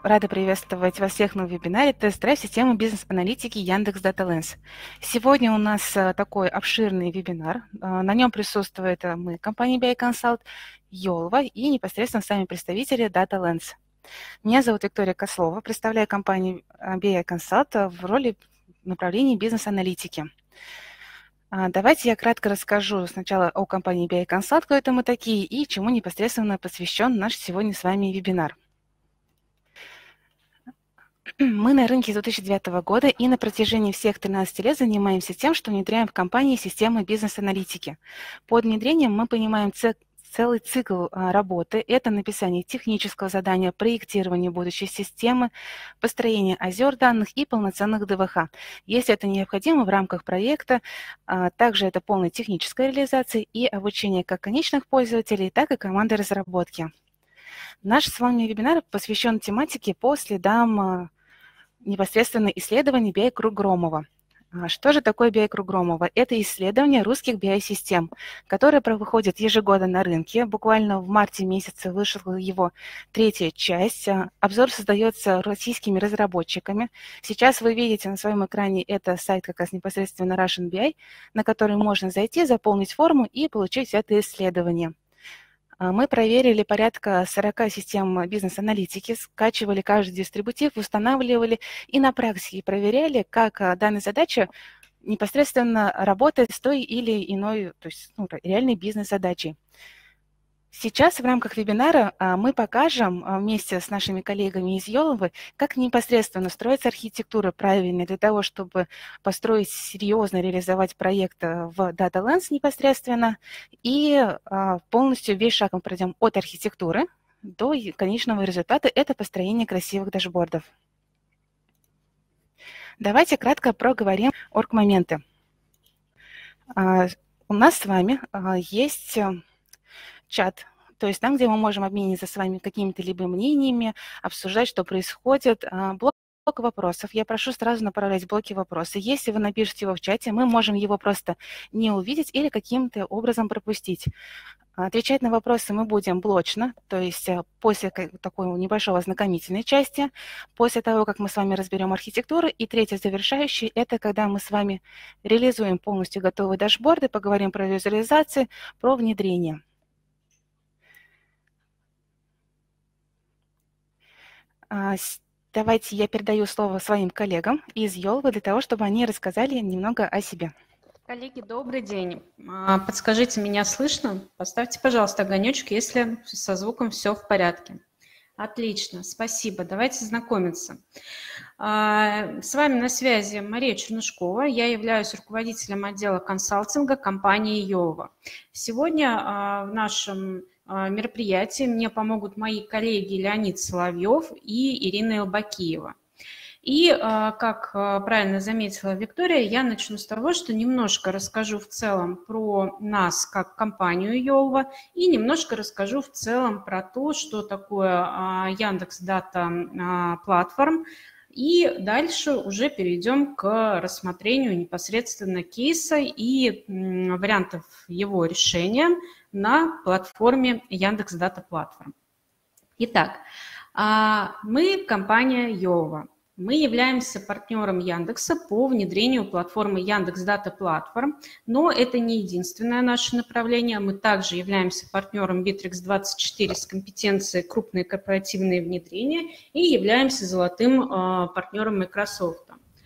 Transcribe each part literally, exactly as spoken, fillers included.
Рада приветствовать вас всех на вебинаре «Тест-драйв системы бизнес-аналитики Яндекс Дата Lens». Сегодня у нас такой обширный вебинар. На нем присутствует мы, компания би ай Consult, Йолва и непосредственно сами представители Data Lens. Меня зовут Виктория Кослова, представляю компанию би ай Consult в роли направления бизнес-аналитики. Давайте я кратко расскажу сначала о компании би ай Consult, кто это мы такие и чему непосредственно посвящен наш сегодня с вами вебинар. Мы на рынке с две тысячи девятого года и на протяжении всех тринадцати лет занимаемся тем, что внедряем в компании системы бизнес-аналитики. Под внедрением мы понимаем целый цикл работы. Это написание технического задания, проектирование будущей системы, построение озер данных и полноценных дэ вэ ха. Если это необходимо в рамках проекта, также это полная техническая реализация и обучение как конечных пользователей, так и команды разработки. Наш с вами вебинар посвящен тематике по следам непосредственно исследований би ай Круг Громова. Что же такое би ай Круг Громова? Это исследование русских би ай-систем, которое выходит ежегодно на рынке. Буквально в марте месяце вышла его третья часть. Обзор создается российскими разработчиками. Сейчас вы видите на своем экране это сайт как раз непосредственно Russian би ай, на который можно зайти, заполнить форму и получить это исследование. Мы проверили порядка сорока систем бизнес-аналитики, скачивали каждый дистрибутив, устанавливали и на практике проверяли, как данная задача непосредственно работает с той или иной, то есть ну, реальной бизнес-задачей. Сейчас в рамках вебинара мы покажем вместе с нашими коллегами из Йоловы, как непосредственно строится архитектура правильно для того, чтобы построить, серьезно реализовать проект в Data Lens непосредственно. И полностью весь шаг мы пройдем от архитектуры до конечного результата. Это построение красивых дашбордов. Давайте кратко проговорим орг-моменты. У нас с вами есть чат, то есть там, где мы можем обмениться с вами какими-то либо мнениями, обсуждать, что происходит. Блок вопросов. Я прошу сразу направлять блоки вопроса. Если вы напишете его в чате, мы можем его просто не увидеть или каким-то образом пропустить. Отвечать на вопросы мы будем блочно, то есть после такой небольшой ознакомительной части, после того, как мы с вами разберем архитектуру. И третье, завершающее, это когда мы с вами реализуем полностью готовые дашборды, поговорим про визуализацию, про внедрение. Давайте я передаю слово своим коллегам из Йолвы для того, чтобы они рассказали немного о себе. Коллеги, добрый день. Подскажите, меня слышно? Поставьте, пожалуйста, огонечек, если со звуком все в порядке. Отлично, спасибо. Давайте знакомиться. С вами на связи Мария Чернышкова. Я являюсь руководителем отдела консалтинга компании Йолва. Сегодня в нашем мероприятии мне помогут мои коллеги Леонид Соловьев и Ирина Илбакиева. И, как правильно заметила Виктория, я начну с того, что немножко расскажу в целом про нас как компанию Йолва и немножко расскажу в целом про то, что такое Яндекс Дата Платформ. И дальше уже перейдем к рассмотрению непосредственно кейса и вариантов его решения на платформе Яндекс Дата Платформ. Итак, мы компания Йолва. Мы являемся партнером Яндекса по внедрению платформы Яндекс Дата Платформ, но это не единственное наше направление. Мы также являемся партнером Битрикс двадцать четыре с компетенцией крупные корпоративные внедрения и являемся золотым партнером Microsoft.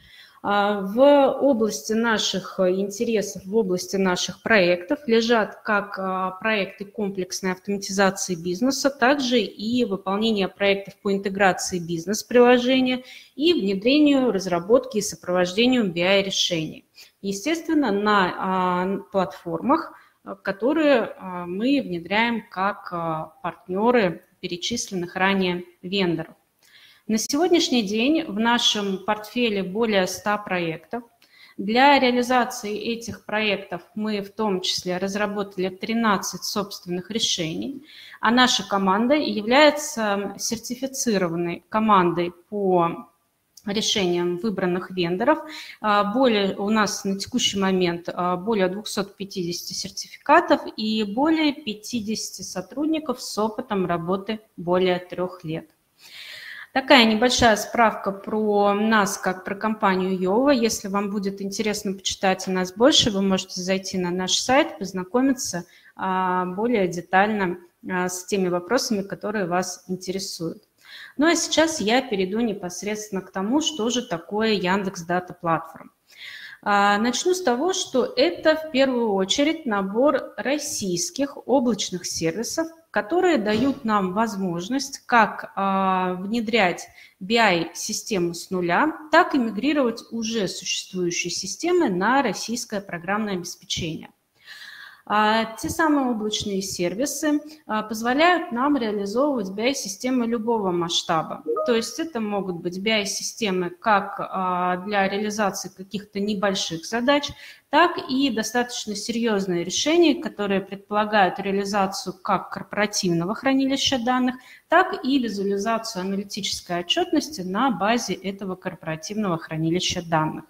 В области наших интересов, в области наших проектов лежат как проекты комплексной автоматизации бизнеса, также и выполнение проектов по интеграции бизнес-приложения и внедрению, разработке и сопровождению би ай-решений. Естественно, на платформах, которые мы внедряем как партнеры перечисленных ранее вендоров. На сегодняшний день в нашем портфеле более ста проектов. Для реализации этих проектов мы в том числе разработали тринадцать собственных решений, а наша команда является сертифицированной командой по решениям выбранных вендоров. Более, у нас на текущий момент более двухсот пятидесяти сертификатов и более пятидесяти сотрудников с опытом работы более трех лет. Такая небольшая справка про нас, как про компанию Йова. Если вам будет интересно почитать о нас больше, вы можете зайти на наш сайт, познакомиться более детально с теми вопросами, которые вас интересуют. Ну а сейчас я перейду непосредственно к тому, что же такое Яндекс Дата Платформ. Начну с того, что это в первую очередь набор российских облачных сервисов, которые дают нам возможность как а, внедрять би ай-систему с нуля, так и мигрировать уже существующие системы на российское программное обеспечение. А, те самые облачные сервисы а, позволяют нам реализовывать би ай-системы любого масштаба. То есть это могут быть би ай-системы как а, для реализации каких-то небольших задач, так и достаточно серьезные решения, которые предполагают реализацию как корпоративного хранилища данных, так и визуализацию аналитической отчетности на базе этого корпоративного хранилища данных.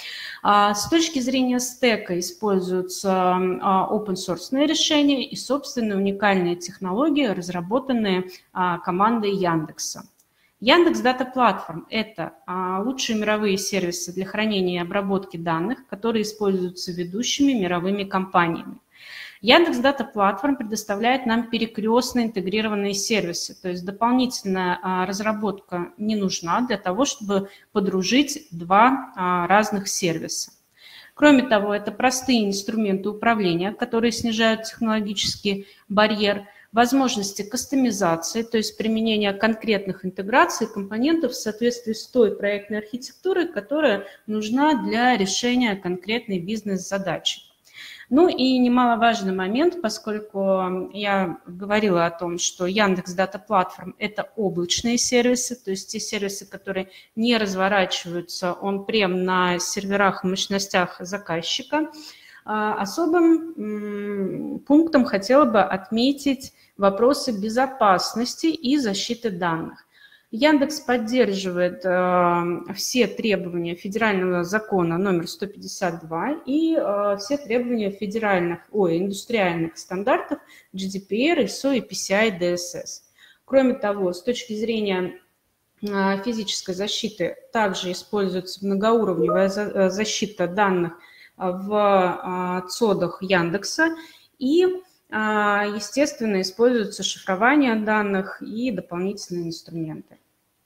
С точки зрения стека используются open-source решения и собственные уникальные технологии, разработанные командой Яндекса. Яндекс Дата Платформ – это лучшие мировые сервисы для хранения и обработки данных, которые используются ведущими мировыми компаниями. Яндекс Дата Платформ предоставляет нам перекрестно интегрированные сервисы, то есть дополнительная разработка не нужна для того, чтобы подружить два разных сервиса. Кроме того, это простые инструменты управления, которые снижают технологический барьер, возможности кастомизации, то есть применения конкретных интеграций компонентов в соответствии с той проектной архитектурой, которая нужна для решения конкретной бизнес-задачи. Ну и немаловажный момент, поскольку я говорила о том, что Яндекс Дата Платформ – это облачные сервисы, то есть те сервисы, которые не разворачиваются он-прем на серверах и мощностях заказчика. Особым пунктом хотела бы отметить вопросы безопасности и защиты данных. Яндекс поддерживает э, все требования федерального закона номер сто пятьдесят два и э, все требования федеральных, ой, индустриальных стандартов джи ди пи ар, ай эс о и пи си ай ди эс эс. Кроме того, с точки зрения э, физической защиты также используется многоуровневая за, защита данных в э, цодах Яндекса и, э, естественно, используется шифрование данных и дополнительные инструменты.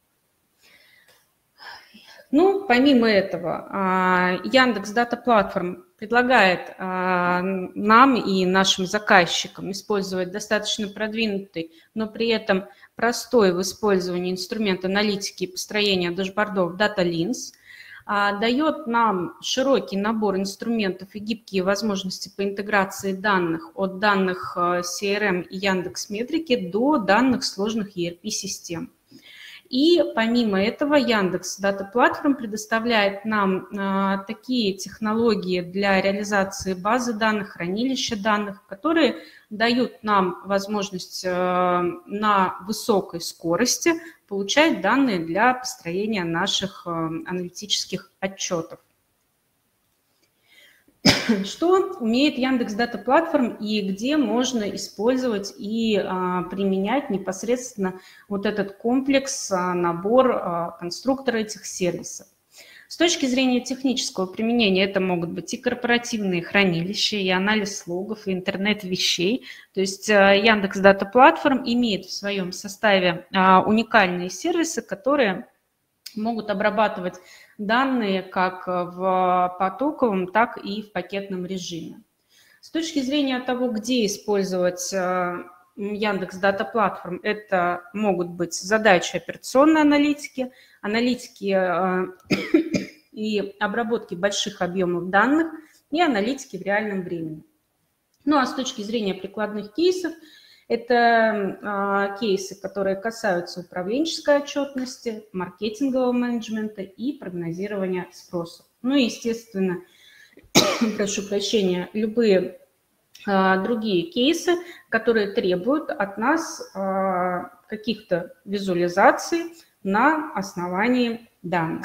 Ну, помимо этого, Яндекс Дата Платформ предлагает нам и нашим заказчикам использовать достаточно продвинутый, но при этом простой в использовании инструмент аналитики и построения дашбордов DataLinz, дает нам широкий набор инструментов и гибкие возможности по интеграции данных от данных си эр эм и Яндекс.Метрики до данных сложных и эр пи-систем. И помимо этого Яндекс Дата Платформ предоставляет нам а, такие технологии для реализации базы данных, хранилища данных, которые дают нам возможность а, на высокой скорости получать данные для построения наших а, аналитических отчетов. Что умеет Яндекс Дата Платформ и где можно использовать и а, применять непосредственно вот этот комплекс, а, набор а, конструктора этих сервисов. С точки зрения технического применения это могут быть и корпоративные хранилища, и анализ логов, и интернет вещей. То есть а, Яндекс Дата Платформ имеет в своем составе а, уникальные сервисы, которые могут обрабатывать данные как в потоковом, так и в пакетном режиме. С точки зрения того, где использовать Яндекс Дата Платформ, это могут быть задачи операционной аналитики, аналитики и обработки больших объемов данных и аналитики в реальном времени. Ну а с точки зрения прикладных кейсов, это а, кейсы, которые касаются управленческой отчетности, маркетингового менеджмента и прогнозирования спроса. Ну и, естественно, прошу прощения, любые а, другие кейсы, которые требуют от нас а, каких-то визуализаций на основании данных.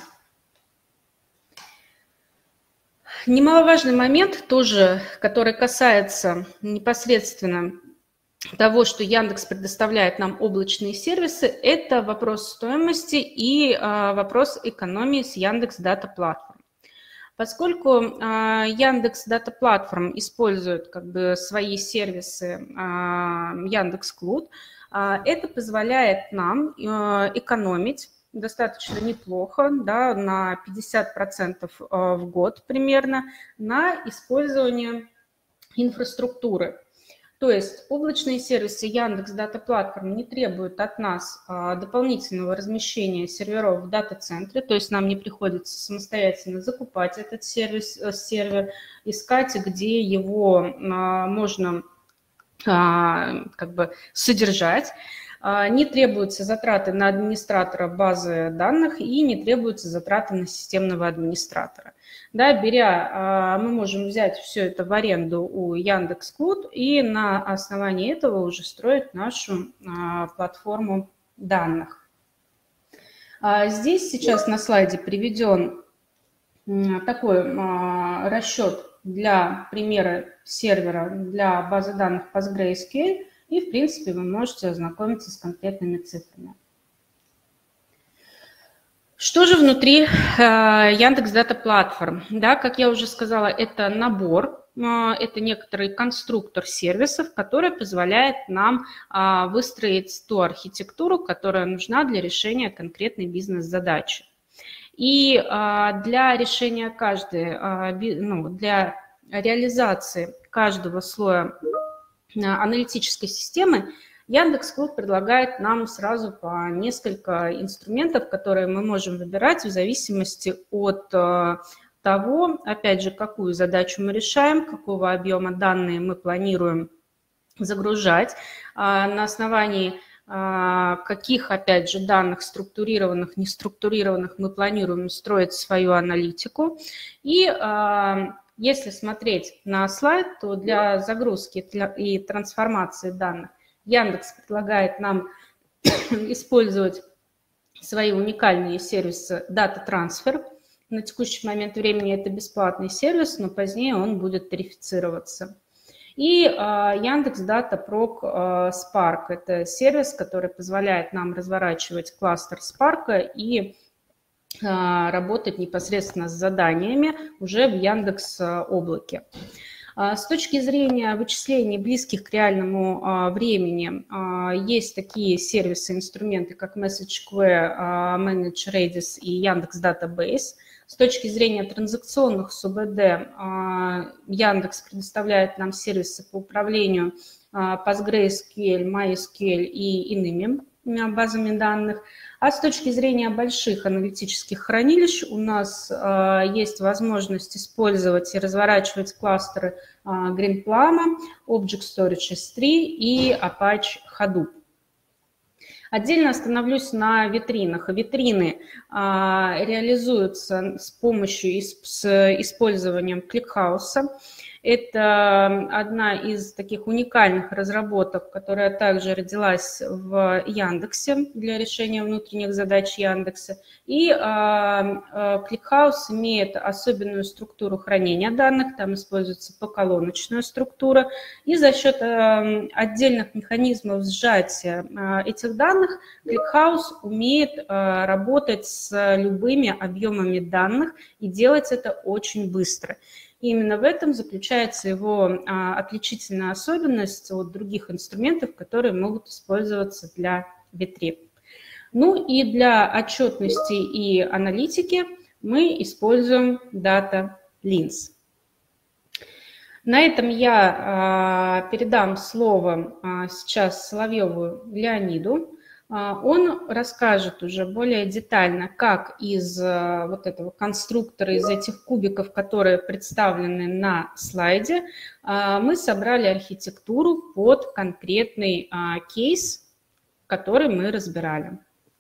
Немаловажный момент тоже, который касается непосредственно того, что Яндекс предоставляет нам облачные сервисы, это вопрос стоимости и а, вопрос экономии с Яндекс Дата Платформ. Поскольку а, Яндекс Дата Платформ использует как бы свои сервисы а, Яндекс Клуд, а, это позволяет нам а, экономить достаточно неплохо, да, на пятьдесят процентов в год примерно на использование инфраструктуры. То есть облачные сервисы Яндекс Дата Платформ не требуют от нас а, дополнительного размещения серверов в дата-центре, то есть нам не приходится самостоятельно закупать этот сервис, сервер, искать, где его а, можно а, как бы содержать. А, не требуются затраты на администратора базы данных и не требуются затраты на системного администратора. Да, беря, мы можем взять все это в аренду у Яндекс.Клуд и на основании этого уже строить нашу платформу данных. Здесь сейчас на слайде приведен такой расчет для примера сервера для базы данных PostgreSQL, и, в принципе, вы можете ознакомиться с конкретными цифрами. Что же внутри э, Яндекс Дата Платформ? Да, как я уже сказала, это набор, э, это некоторый конструктор сервисов, который позволяет нам э, выстроить ту архитектуру, которая нужна для решения конкретной бизнес-задачи. И э, для решения каждой, э, ну, для реализации каждого слоя э, аналитической системы Яндекс.Клуд предлагает нам сразу по несколько инструментов, которые мы можем выбирать в зависимости от того, опять же, какую задачу мы решаем, какого объема данные мы планируем загружать, на основании каких, опять же, данных структурированных, неструктурированных мы планируем строить свою аналитику. И если смотреть на слайд, то для загрузки и трансформации данных Яндекс предлагает нам использовать свои уникальные сервисы Data Transfer. На текущий момент времени это бесплатный сервис, но позднее он будет тарифицироваться. И Яндекс Дата Прок Spark – это сервис, который позволяет нам разворачивать кластер Spark и работать непосредственно с заданиями уже в Яндекс Облаке. С точки зрения вычислений, близких к реальному времени, есть такие сервисы, инструменты, как MessageQuery, Manage Redis и Яндекс Database. С точки зрения транзакционных СУБД, Яндекс предоставляет нам сервисы по управлению PostgreSQL, MySQL и иными базами данных. А с точки зрения больших аналитических хранилищ у нас э, есть возможность использовать и разворачивать кластеры э, Greenplum, Object Storage эс три и Apache Hadoop. Отдельно остановлюсь на витринах. Витрины э, реализуются с помощью, с использованием ClickHouse. Это одна из таких уникальных разработок, которая также родилась в Яндексе для решения внутренних задач Яндекса. И ClickHouse имеет особенную структуру хранения данных, там используется поколоночная структура. И за счет отдельных механизмов сжатия этих данных ClickHouse умеет работать с любыми объемами данных и делать это очень быстро. И именно в этом заключается его а, отличительная особенность от других инструментов, которые могут использоваться для витрин. Ну и для отчетности и аналитики мы используем Data Lens. На этом я а, передам слово а, сейчас Соловьеву Леониду. Он расскажет уже более детально, как из вот этого конструктора, из этих кубиков, которые представлены на слайде, мы собрали архитектуру под конкретный кейс, который мы разбирали.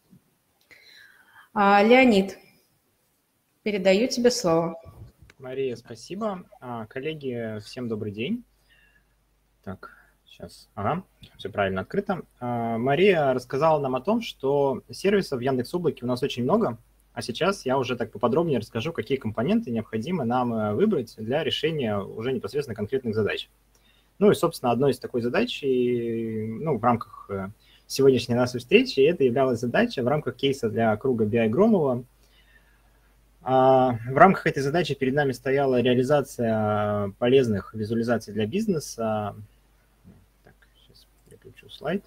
Леонид, передаю тебе слово. Мария, спасибо. Коллеги, всем добрый день. Так. Сейчас, ага, все правильно открыто. Мария рассказала нам о том, что сервисов в Яндекс.Облаке у нас очень много, а сейчас я уже так поподробнее расскажу, какие компоненты необходимо нам выбрать для решения уже непосредственно конкретных задач. Ну и, собственно, одной из такой задачи, ну, в рамках сегодняшней нашей встречи, это являлась задача в рамках кейса для круга би ай Громова. В рамках этой задачи перед нами стояла реализация полезных визуализаций для бизнеса. Так, сейчас переключу слайд.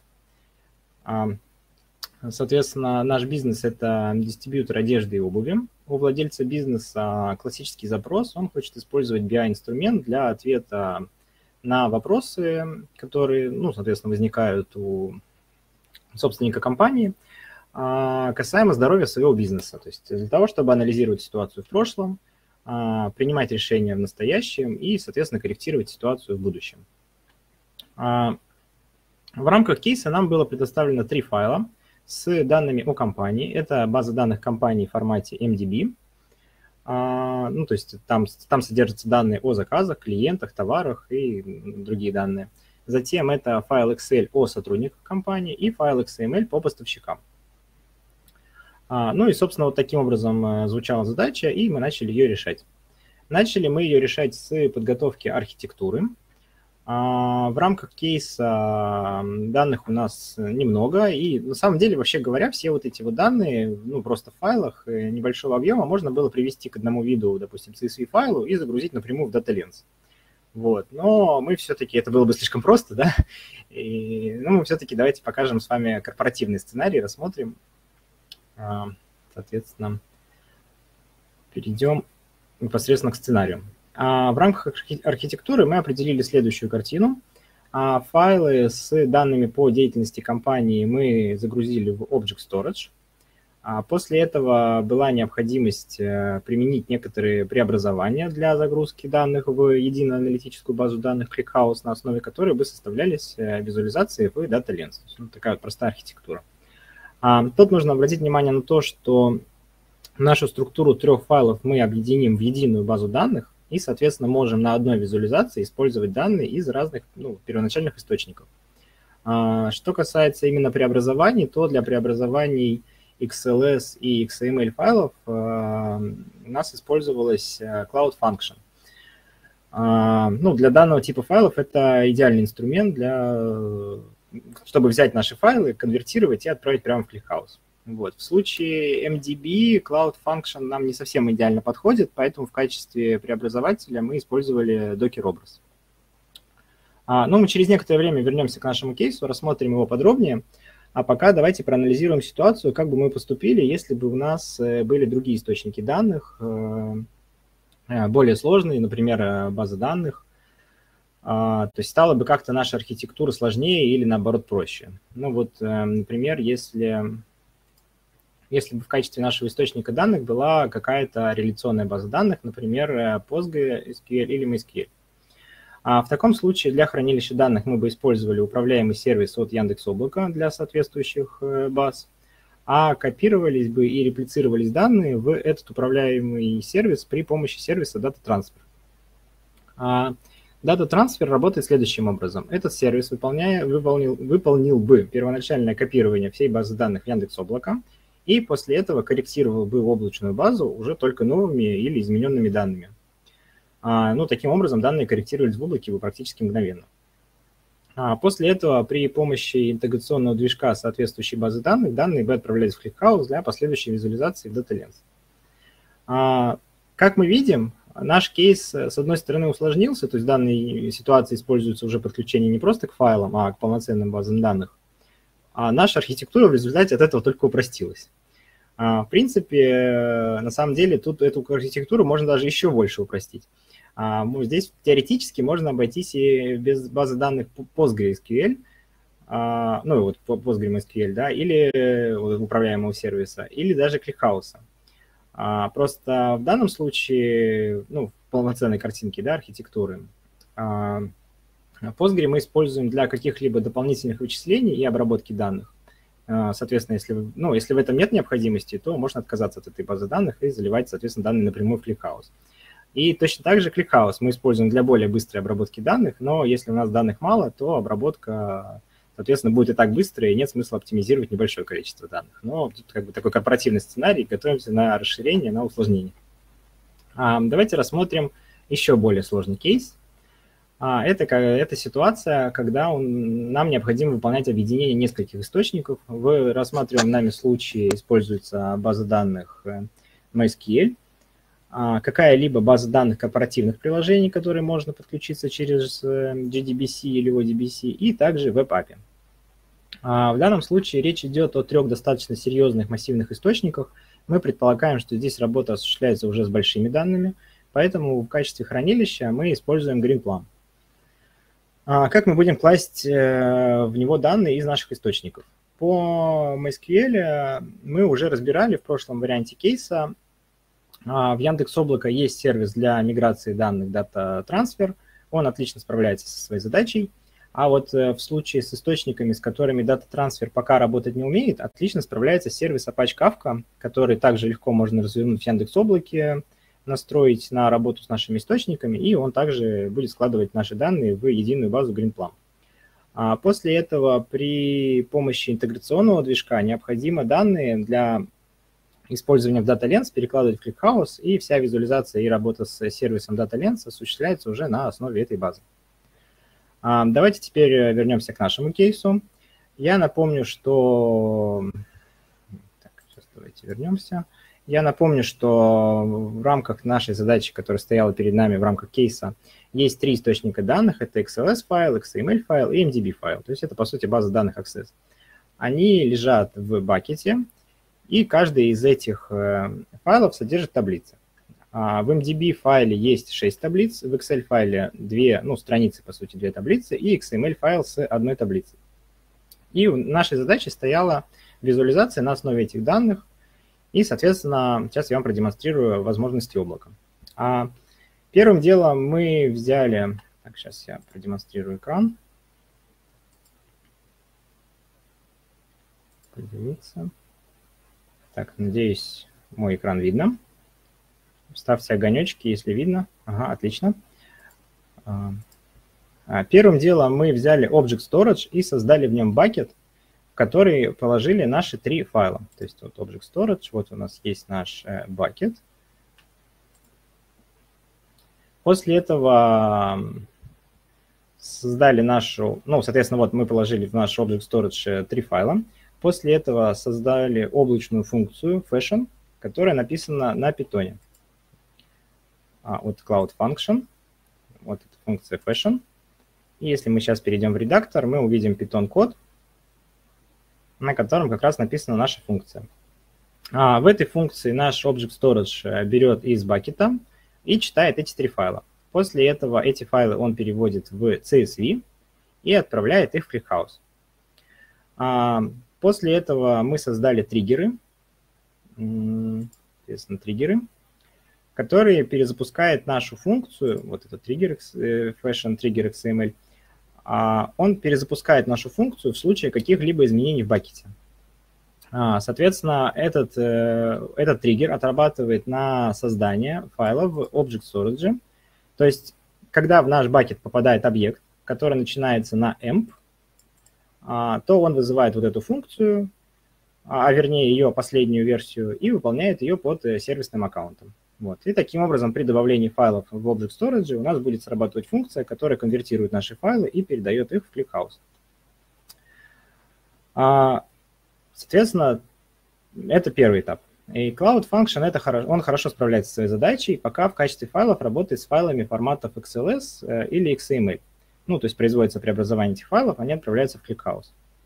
Соответственно, наш бизнес – это дистрибьютор одежды и обуви. У владельца бизнеса классический запрос, он хочет использовать би ай-инструмент для ответа на вопросы, которые, ну, соответственно, возникают у собственника компании касаемо здоровья своего бизнеса. То есть для того, чтобы анализировать ситуацию в прошлом, принимать решения в настоящем и, соответственно, корректировать ситуацию в будущем. В рамках кейса нам было предоставлено три файла с данными о компании. Это база данных компании в формате эм ди би. Ну, то есть там, там содержатся данные о заказах, клиентах, товарах и другие данные. Затем это файл Excel о сотрудниках компании и файл икс эм эль по поставщикам. Ну и, собственно, вот таким образом звучала задача, и мы начали ее решать. Начали мы ее решать с подготовки архитектуры. В рамках кейса данных у нас немного, и на самом деле, вообще говоря, все вот эти вот данные, ну, просто в файлах небольшого объема можно было привести к одному виду, допустим, си эс ви файлу и загрузить напрямую в DataLens. Вот. Но мы все-таки, это было бы слишком просто, да, и, ну, мы все-таки давайте покажем с вами корпоративный сценарий, рассмотрим. Соответственно, перейдем непосредственно к сценарию. В рамках архитектуры мы определили следующую картину. Файлы с данными по деятельности компании мы загрузили в Object Storage. После этого была необходимость применить некоторые преобразования для загрузки данных в единую аналитическую базу данных ClickHouse, на основе которой бы составлялись визуализации в DataLens. Вот такая вот простая архитектура. Тут нужно обратить внимание на то, что нашу структуру трех файлов мы объединим в единую базу данных и, соответственно, можем на одной визуализации использовать данные из разных, ну, первоначальных источников. Что касается именно преобразований, то для преобразований икс эл эс и икс эм эль файлов у нас использовалась Cloud Function. Ну, для данного типа файлов это идеальный инструмент для... чтобы взять наши файлы, конвертировать и отправить прямо в ClickHouse. Вот. В случае эм ди би Cloud Function нам не совсем идеально подходит, поэтому в качестве преобразователя мы использовали Docker-образ. А, ну, мы через некоторое время вернемся к нашему кейсу, рассмотрим его подробнее, а пока давайте проанализируем ситуацию, как бы мы поступили, если бы у нас были другие источники данных, более сложные, например, база данных. То есть стала бы как-то наша архитектура сложнее или, наоборот, проще. Ну вот, например, если, если бы в качестве нашего источника данных была какая-то реляционная база данных, например, PostgreSQL или MySQL. А в таком случае для хранилища данных мы бы использовали управляемый сервис от Яндекс.Облака для соответствующих баз, а копировались бы и реплицировались данные в этот управляемый сервис при помощи сервиса Data Transfer. Data Transfer работает следующим образом. Этот сервис выполняя, выполнил, выполнил бы первоначальное копирование всей базы данных Яндекс.Облака и после этого корректировал бы облачную базу уже только новыми или измененными данными. А, ну, таким образом, данные корректировались в облаке бы практически мгновенно. А после этого при помощи интеграционного движка соответствующей базы данных данные бы отправлялись в ClickHouse для последующей визуализации в DataLens. А, как мы видим, наш кейс, с одной стороны, усложнился, то есть в данной ситуации используется уже подключение не просто к файлам, а к полноценным базам данных. А наша архитектура в результате от этого только упростилась. А, в принципе, на самом деле, тут эту архитектуру можно даже еще больше упростить. А, здесь теоретически можно обойтись и без базы данных PostgreSQL, а, ну вот PostgreSQL, да, или управляемого сервиса, или даже ClickHouse. А, просто в данном случае, ну, в полноценной картинке, да, архитектуры, а, Postgre мы используем для каких-либо дополнительных вычислений и обработки данных. А, соответственно, если, ну, если в этом нет необходимости, то можно отказаться от этой базы данных и заливать, соответственно, данные напрямую в ClickHouse. И точно так же ClickHouse мы используем для более быстрой обработки данных, но если у нас данных мало, то обработка, соответственно, будет и так быстрая, и нет смысла оптимизировать небольшое количество данных. Но тут как бы такой корпоративный сценарий, готовимся на расширение, на усложнение. А, давайте рассмотрим еще более сложный кейс. Это, это ситуация, когда он, нам необходимо выполнять объединение нескольких источников. В рассматриваемом нами случае используется база данных MySQL, какая-либо база данных корпоративных приложений, которые можно подключиться через джей ди би си или о ди би си, и также веб-эй пи ай. В данном случае речь идет о трех достаточно серьезных массивных источниках. Мы предполагаем, что здесь работа осуществляется уже с большими данными, поэтому в качестве хранилища мы используем GreenPlum. Как мы будем класть в него данные из наших источников? По MySQL мы уже разбирали в прошлом варианте кейса. В Яндекс.Облако есть сервис для миграции данных Data Transfer. Он отлично справляется со своей задачей. А вот в случае с источниками, с которыми Data Transfer пока работать не умеет, отлично справляется сервис Apache Kafka, который также легко можно развернуть в Яндекс.Облаке, настроить на работу с нашими источниками, и он также будет складывать наши данные в единую базу GreenPlum. А после этого при помощи интеграционного движка необходимо данные для использования в DataLens перекладывать в ClickHouse, и вся визуализация и работа с сервисом DataLens осуществляется уже на основе этой базы. А давайте теперь вернемся к нашему кейсу. Я напомню, что... Так, сейчас давайте вернемся. Я напомню, что в рамках нашей задачи, которая стояла перед нами в рамках кейса, есть три источника данных. Это икс эл эс-файл, икс эм эль-файл и эм ди би-файл. То есть это, по сути, база данных Access. Они лежат в бакете, и каждый из этих файлов содержит таблицы. В эм ди би-файле есть шесть таблиц, в Excel-файле две, ну, страницы, по сути, две таблицы, и икс эм эль-файл с одной таблицей. И в нашей задаче стояла визуализация на основе этих данных. И, соответственно, сейчас я вам продемонстрирую возможности облака. А первым делом мы взяли... Так, сейчас я продемонстрирую экран. Поделиться. Так, надеюсь, мой экран видно. Ставьте огонечки, если видно. Ага, отлично. Первым делом мы взяли Object Storage и создали в нем бакет, в который положили наши три файла. То есть вот Object Storage, вот у нас есть наш бакет. После этого создали нашу, ну, соответственно, вот мы положили в наш Object Storage три файла. После этого создали облачную функцию Fashion, которая написана на Python. А, вот Cloud Function, вот эта функция Fashion. И если мы сейчас перейдем в редактор, мы увидим Python-код, на котором как раз написана наша функция. А в этой функции наш Object Storage берет из бакета и читает эти три файла. После этого эти файлы он переводит в си эс ви и отправляет их в ClickHouse. А после этого мы создали триггеры, соответственно, триггеры, которые перезапускают нашу функцию, вот этот триггер, Fashion Trigger икс эм эль, он перезапускает нашу функцию в случае каких-либо изменений в бакете. Соответственно, этот, этот триггер отрабатывает на создание файла в Object Storage. То есть, когда в наш бакет попадает объект, который начинается на emp, то он вызывает вот эту функцию, а вернее ее последнюю версию, и выполняет ее под сервисным аккаунтом. Вот. И таким образом при добавлении файлов в Object Storage у нас будет срабатывать функция, которая конвертирует наши файлы и передает их в ClickHouse. Соответственно, это первый этап. И Cloud Function, это хорошо, он хорошо справляется со своей задачей, пока в качестве файлов работает с файлами форматов икс эл эс или икс эм эль. Ну, то есть производится преобразование этих файлов, они отправляются в ClickHouse.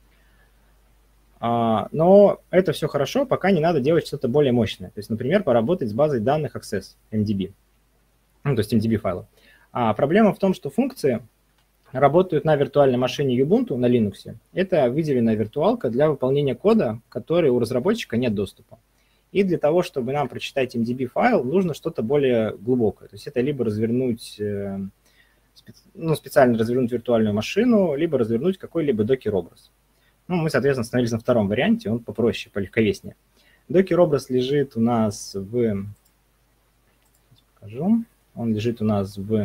Но это все хорошо, пока не надо делать что-то более мощное. То есть, например, поработать с базой данных Access, эм ди би, ну, то есть эм ди би-файлов. А проблема в том, что функции работают на виртуальной машине Ubuntu, на Linux. Это выделенная виртуалка для выполнения кода, который у разработчика нет доступа. И для того, чтобы нам прочитать эм ди би-файл, нужно что-то более глубокое. То есть это либо развернуть, ну, специально развернуть виртуальную машину, либо развернуть какой-либо докер-образ. Ну, мы, соответственно, остановились на втором варианте, он попроще, полегковеснее. Докер-образ лежит у нас в... Покажу. Он лежит у нас в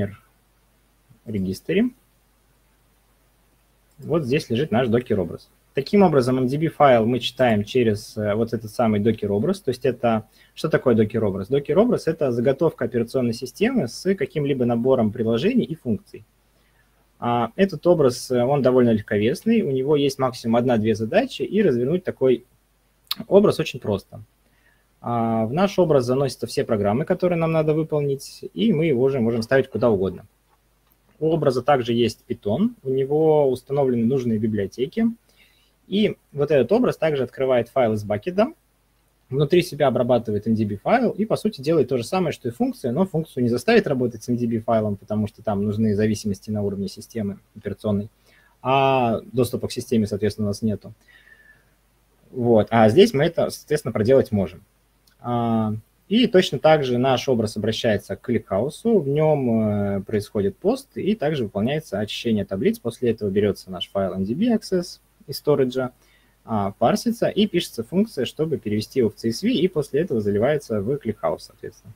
контейнер-регистре. Вот здесь лежит наш докер-образ. Таким образом, эм ди би-файл мы читаем через вот этот самый докер-образ. То есть это... Что такое докер-образ? Докер-образ – это заготовка операционной системы с каким-либо набором приложений и функций. Этот образ, он довольно легковесный, у него есть максимум одна-две задачи, и развернуть такой образ очень просто. В наш образ заносятся все программы, которые нам надо выполнить, и мы его уже можем ставить куда угодно. У образа также есть Python, у него установлены нужные библиотеки, и вот этот образ также открывает файл с бакетом, внутри себя обрабатывает эм ди би-файл и, по сути, делает то же самое, что и функция, но функцию не заставит работать с эм ди би-файлом, потому что там нужны зависимости на уровне системы операционной, а доступа к системе, соответственно, у нас нету. Вот. А здесь мы это, соответственно, проделать можем. И точно так же наш образ обращается к кликхаусу, в нем происходит пост, и также выполняется очищение таблиц. После этого берется наш файл эм ди би access из сториджа, парсится и пишется функция, чтобы перевести его в си эс ви, и после этого заливается в кликхаус, соответственно.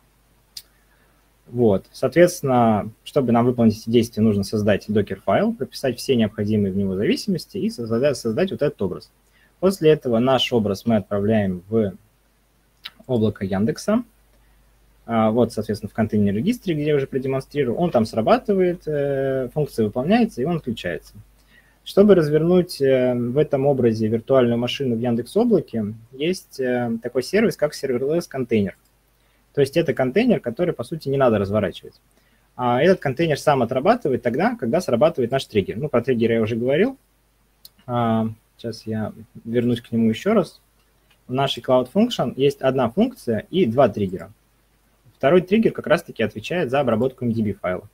Вот. Соответственно, чтобы нам выполнить эти действия, нужно создать докер-файл, прописать все необходимые в него зависимости и создать, создать вот этот образ. После этого наш образ мы отправляем в облако Яндекса. Вот, соответственно, в контейнер-регистре, где я уже продемонстрирую, он там срабатывает, функция выполняется, и он включается. Чтобы развернуть в этом образе виртуальную машину в Яндекс.Облаке, есть такой сервис, как Serverless контейнер. То есть это контейнер, который, по сути, не надо разворачивать. А этот контейнер сам отрабатывает тогда, когда срабатывает наш триггер. Ну, про триггер я уже говорил. Сейчас я вернусь к нему еще раз. В нашей Cloud Function есть одна функция и два триггера. Второй триггер как раз-таки отвечает за обработку эм ди би-файла.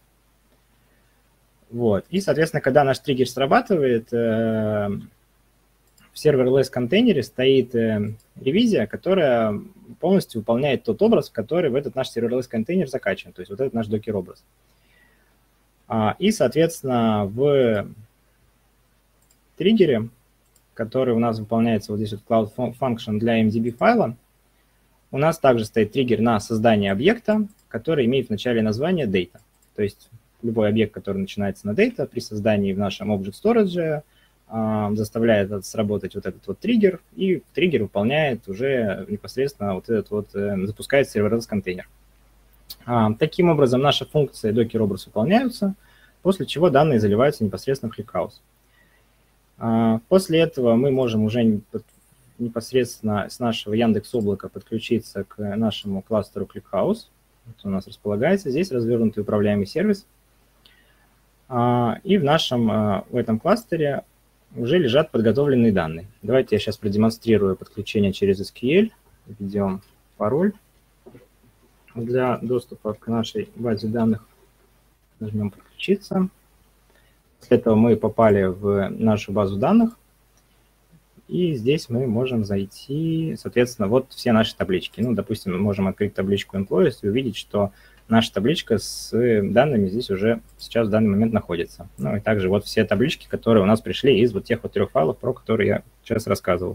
Вот. И, соответственно, когда наш триггер срабатывает, э, в Serverless контейнере стоит э, ревизия, которая полностью выполняет тот образ, который в этот наш Serverless контейнер закачан, то есть вот этот наш докер-образ. А, и, соответственно, в триггере, который у нас выполняется вот здесь вот Cloud Function для эм ди би-файла, у нас также стоит триггер на создание объекта, который имеет в начале название data. То есть любой объект, который начинается на data, при создании в нашем Object Storage э, заставляет сработать вот этот вот триггер, и триггер выполняет уже непосредственно вот этот вот, э, запускает Serverless контейнер. А, таким образом, наши функции докер-образ выполняются, после чего данные заливаются непосредственно в ClickHouse. А, после этого мы можем уже непосредственно с нашего Яндекс.Облака подключиться к нашему кластеру ClickHouse. Вот у нас располагается здесь развернутый управляемый сервис. И в нашем, в этом кластере уже лежат подготовленные данные. Давайте я сейчас продемонстрирую подключение через эс кью эль. Введем пароль для доступа к нашей базе данных. Нажмем «Подключиться». После этого мы попали в нашу базу данных. И здесь мы можем зайти, соответственно, вот все наши таблички. Ну, допустим, мы можем открыть табличку Employees и увидеть, что наша табличка с данными здесь уже сейчас в данный момент находится. Ну, и также вот все таблички, которые у нас пришли из вот тех вот трех файлов, про которые я сейчас рассказывал.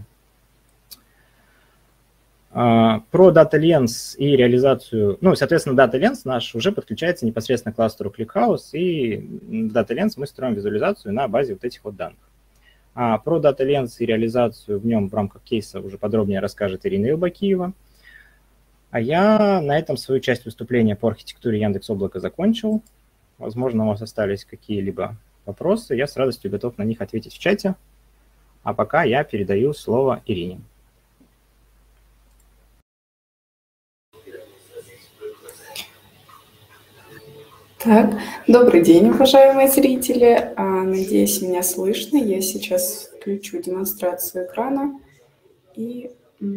Про Data Lens и реализацию, ну, соответственно, Data Lens наш уже подключается непосредственно к кластеру ClickHouse, и в Data Lens мы строим визуализацию на базе вот этих вот данных. А про Data Lens и реализацию в нем в рамках кейса уже подробнее расскажет Ирина Илбакиева. А я на этом свою часть выступления по архитектуре Яндекс.Облака закончил. Возможно, у вас остались какие-либо вопросы. Я с радостью готов на них ответить в чате. А пока я передаю слово Ирине. Так, добрый день, уважаемые зрители. Надеюсь, меня слышно. Я сейчас включу демонстрацию экрана. И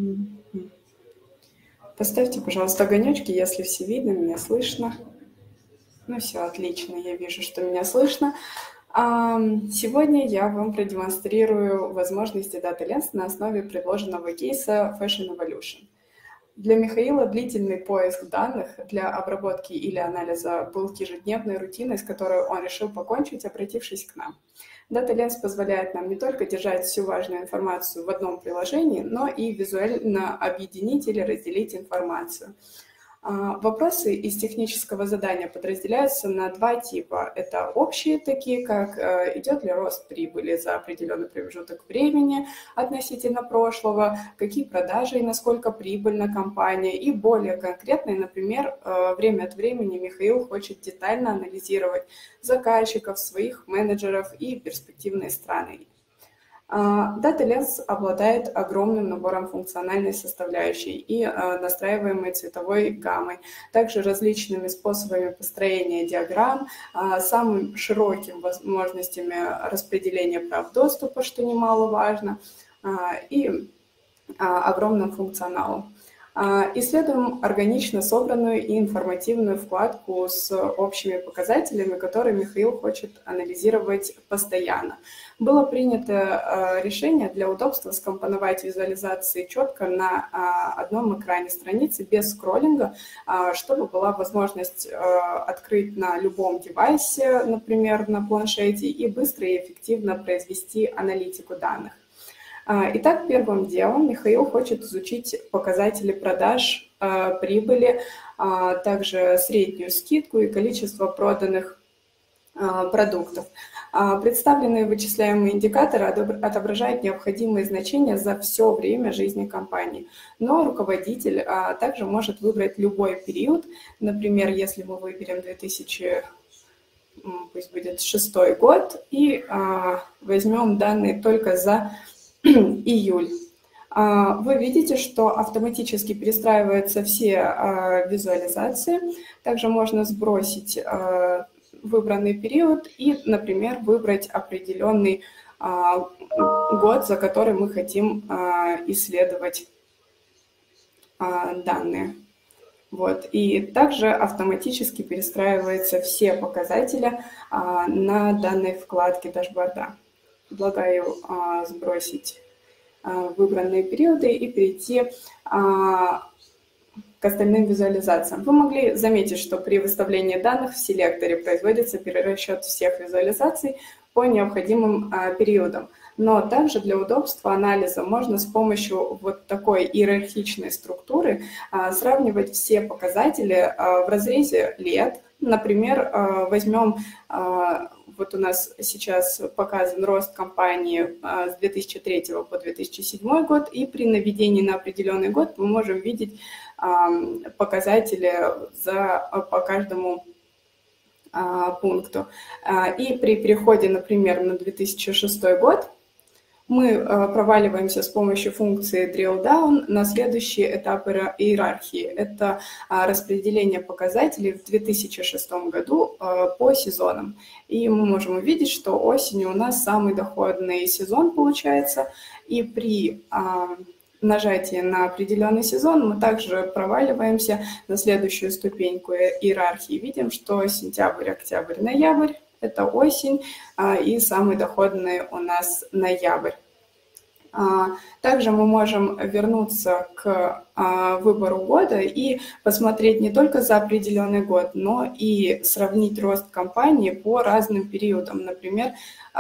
поставьте, пожалуйста, огонечки, если все видно, меня слышно. Ну все, отлично, я вижу, что меня слышно. Сегодня я вам продемонстрирую возможности Data Lens на основе предложенного кейса Fashion Evolution. Для Михаила длительный поиск данных для обработки или анализа был ежедневной рутиной, с которой он решил покончить, обратившись к нам. Data Lens позволяет нам не только держать всю важную информацию в одном приложении, но и визуально объединить или разделить информацию. Вопросы из технического задания подразделяются на два типа. Это общие, такие как идет ли рост прибыли за определенный промежуток времени относительно прошлого, какие продажи и насколько прибыльна компания. И более конкретные, например, время от времени Михаил хочет детально анализировать заказчиков, своих менеджеров и перспективные страны. Data Lens обладает огромным набором функциональной составляющей и настраиваемой цветовой гаммой, также различными способами построения диаграмм, самыми широкими возможностями распределения прав доступа, что немаловажно, и огромным функционалом. Исследуем органично собранную и информативную вкладку с общими показателями, которые Михаил хочет анализировать постоянно. Было принято решение для удобства скомпоновать визуализации четко на одном экране страницы без скроллинга, чтобы была возможность открыть на любом девайсе, например, на планшете, и быстро и эффективно произвести аналитику данных. Итак, первым делом Михаил хочет изучить показатели продаж, прибыли, также среднюю скидку и количество проданных продуктов. Представленные вычисляемые индикаторы отображают необходимые значения за все время жизни компании, но руководитель также может выбрать любой период. Например, если мы выберем две тысячи, пусть будет шестой год и возьмем данные только за июль. Вы видите, что автоматически перестраиваются все визуализации. Также можно сбросить выбранный период и, например, выбрать определенный год, за который мы хотим исследовать данные. Вот. И также автоматически перестраиваются все показатели на данной вкладке дашборда. Предлагаю а, сбросить а, выбранные периоды и перейти а, к остальным визуализациям. Вы могли заметить, что при выставлении данных в селекторе производится перерасчет всех визуализаций по необходимым а, периодам. Но также для удобства анализа можно с помощью вот такой иерархичной структуры а, сравнивать все показатели а, в разрезе лет. Например, а, возьмем... А, Вот у нас сейчас показан рост компании с две тысячи третьего по две тысячи седьмой год, и при наведении на определенный год мы можем видеть показатели за, по каждому пункту. И при переходе, например, на две тысячи шестой год, мы проваливаемся с помощью функции Drill Down на следующий этап иерархии. Это распределение показателей в две тысячи шестом году по сезонам. И мы можем увидеть, что осенью у нас самый доходный сезон получается. И при нажатии на определенный сезон мы также проваливаемся на следующую ступеньку иерархии. Видим, что сентябрь, октябрь, ноябрь – это осень, и самый доходный у нас ноябрь. Также мы можем вернуться к выбору года и посмотреть не только за определенный год, но и сравнить рост компании по разным периодам. Например,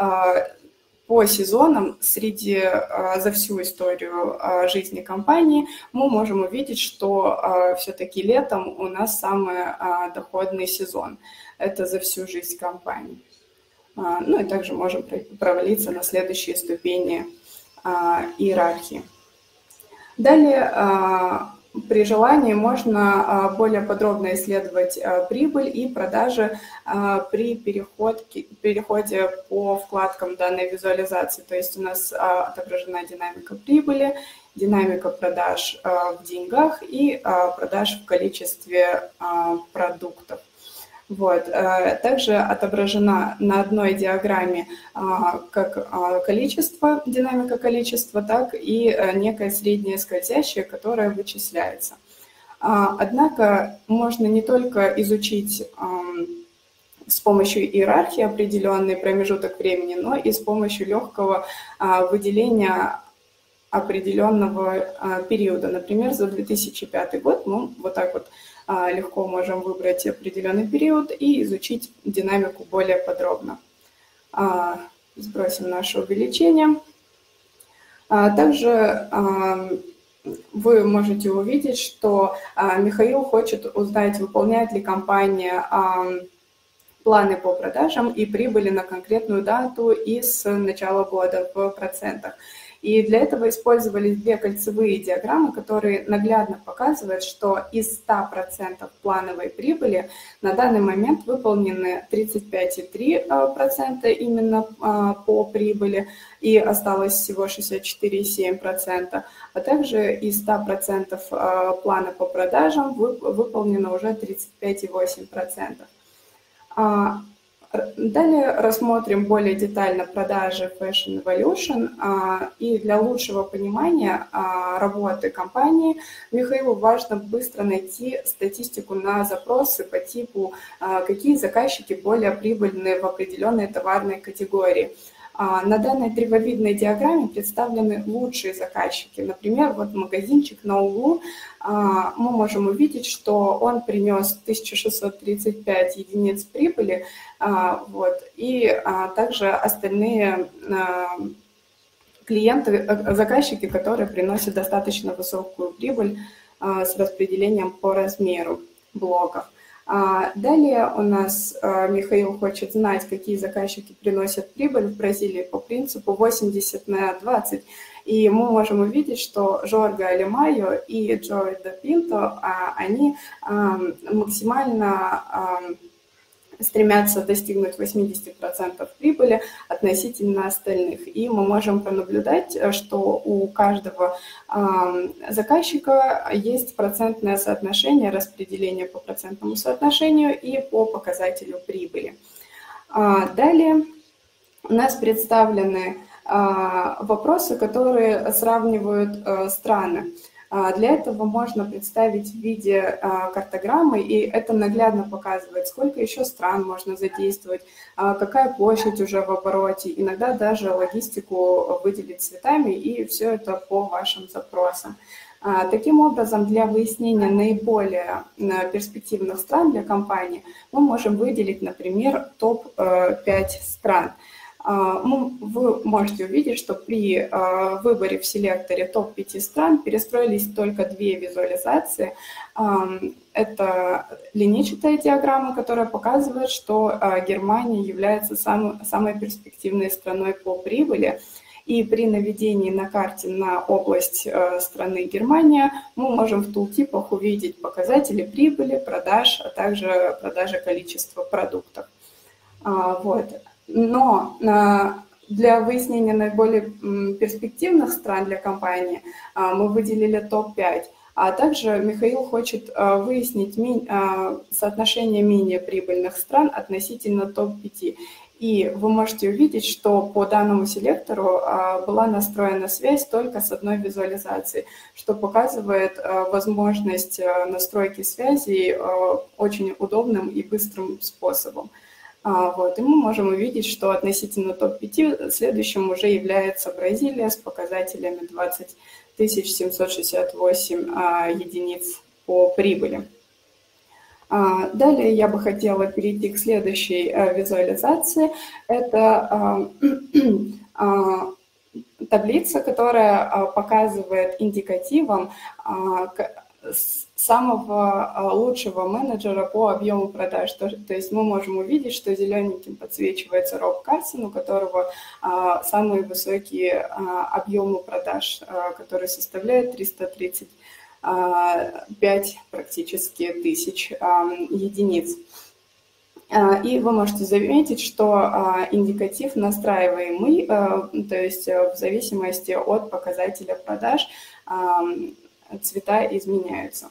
по сезонам среди, за всю историю жизни компании мы можем увидеть, что все-таки летом у нас самый доходный сезон. Это за всю жизнь компании. Ну и также можем провалиться на следующие ступени иерархии. Далее, при желании, можно более подробно исследовать прибыль и продажи при переходе, переходе по вкладкам данной визуализации. То есть у нас отображена динамика прибыли, динамика продаж в деньгах и продаж в количестве продуктов. Вот. Также отображена на одной диаграмме как количество, динамика количества, так и некое среднее скользящее, которое вычисляется. Однако можно не только изучить с помощью иерархии определенный промежуток времени, но и с помощью легкого выделения определенного периода. Например, за две тысячи пятый год мы вот так вот легко можем выбрать определенный период и изучить динамику более подробно. Сбросим наше увеличение. Также вы можете увидеть, что Михаил хочет узнать, выполняет ли компания планы по продажам и прибыли на конкретную дату и с начала года в процентах. И для этого использовались две кольцевые диаграммы, которые наглядно показывают, что из ста процентов плановой прибыли на данный момент выполнены тридцать пять целых три десятых процента именно по прибыли, и осталось всего шестьдесят четыре целых семь десятых процента, а также из ста процентов плана по продажам выполнено уже тридцать пять целых восемь десятых процента. Далее рассмотрим более детально продажи Fashion Evolution, и для лучшего понимания работы компании Михаилу важно быстро найти статистику на запросы по типу, какие заказчики более прибыльные в определенной товарной категории. На данной древовидной диаграмме представлены лучшие заказчики. Например, вот магазинчик на углу, мы можем увидеть, что он принес тысячу шестьсот тридцать пять единиц прибыли, вот, и также остальные клиенты, заказчики, которые приносят достаточно высокую прибыль с распределением по размеру блоков. Далее у нас Михаил хочет знать, какие заказчики приносят прибыль в Бразилии по принципу восемьдесят на двадцать. И мы можем увидеть, что Жорга Алимайо и Джой Де Пинто, они максимально стремятся достигнуть восьмидесяти процентов прибыли относительно остальных. И мы можем пронаблюдать, что у каждого заказчика есть процентное соотношение, распределение по процентному соотношению и по показателю прибыли. Далее у нас представлены вопросы, которые сравнивают страны. Для этого можно представить в виде картограммы, и это наглядно показывает, сколько еще стран можно задействовать, какая площадь уже в обороте, иногда даже логистику выделить цветами, и все это по вашим запросам. Таким образом, для выяснения наиболее перспективных стран для компании мы можем выделить, например, топ пять стран. Вы можете увидеть, что при выборе в селекторе топ пяти стран перестроились только две визуализации. Это линейчатая диаграмма, которая показывает, что Германия является самой, самой перспективной страной по прибыли. И при наведении на карте на область страны Германия мы можем в тултипах увидеть показатели прибыли, продаж, а также продажи количества продуктов. Вот. Но для выяснения наиболее перспективных стран для компании мы выделили топ пять, а также Михаил хочет выяснить соотношение менее прибыльных стран относительно топ пяти. И вы можете увидеть, что по данному селектору была настроена связь только с одной визуализацией, что показывает возможность настройки связей очень удобным и быстрым способом. Вот. И мы можем увидеть, что относительно топ пяти следующим уже является Бразилия с показателями двадцать тысяч семьсот шестьдесят восемь единиц по прибыли. Далее я бы хотела перейти к следующей визуализации. Это таблица, которая показывает индикативом самого лучшего менеджера по объему продаж. То, то есть мы можем увидеть, что зелененьким подсвечивается Роб Карсон, у которого а, самые высокие а, объемы продаж, а, которые составляют триста тридцать пять практически тысяч а, единиц. А, и вы можете заметить, что а, индикатив настраиваемый, а, то есть а, в зависимости от показателя продаж а, цвета изменяются.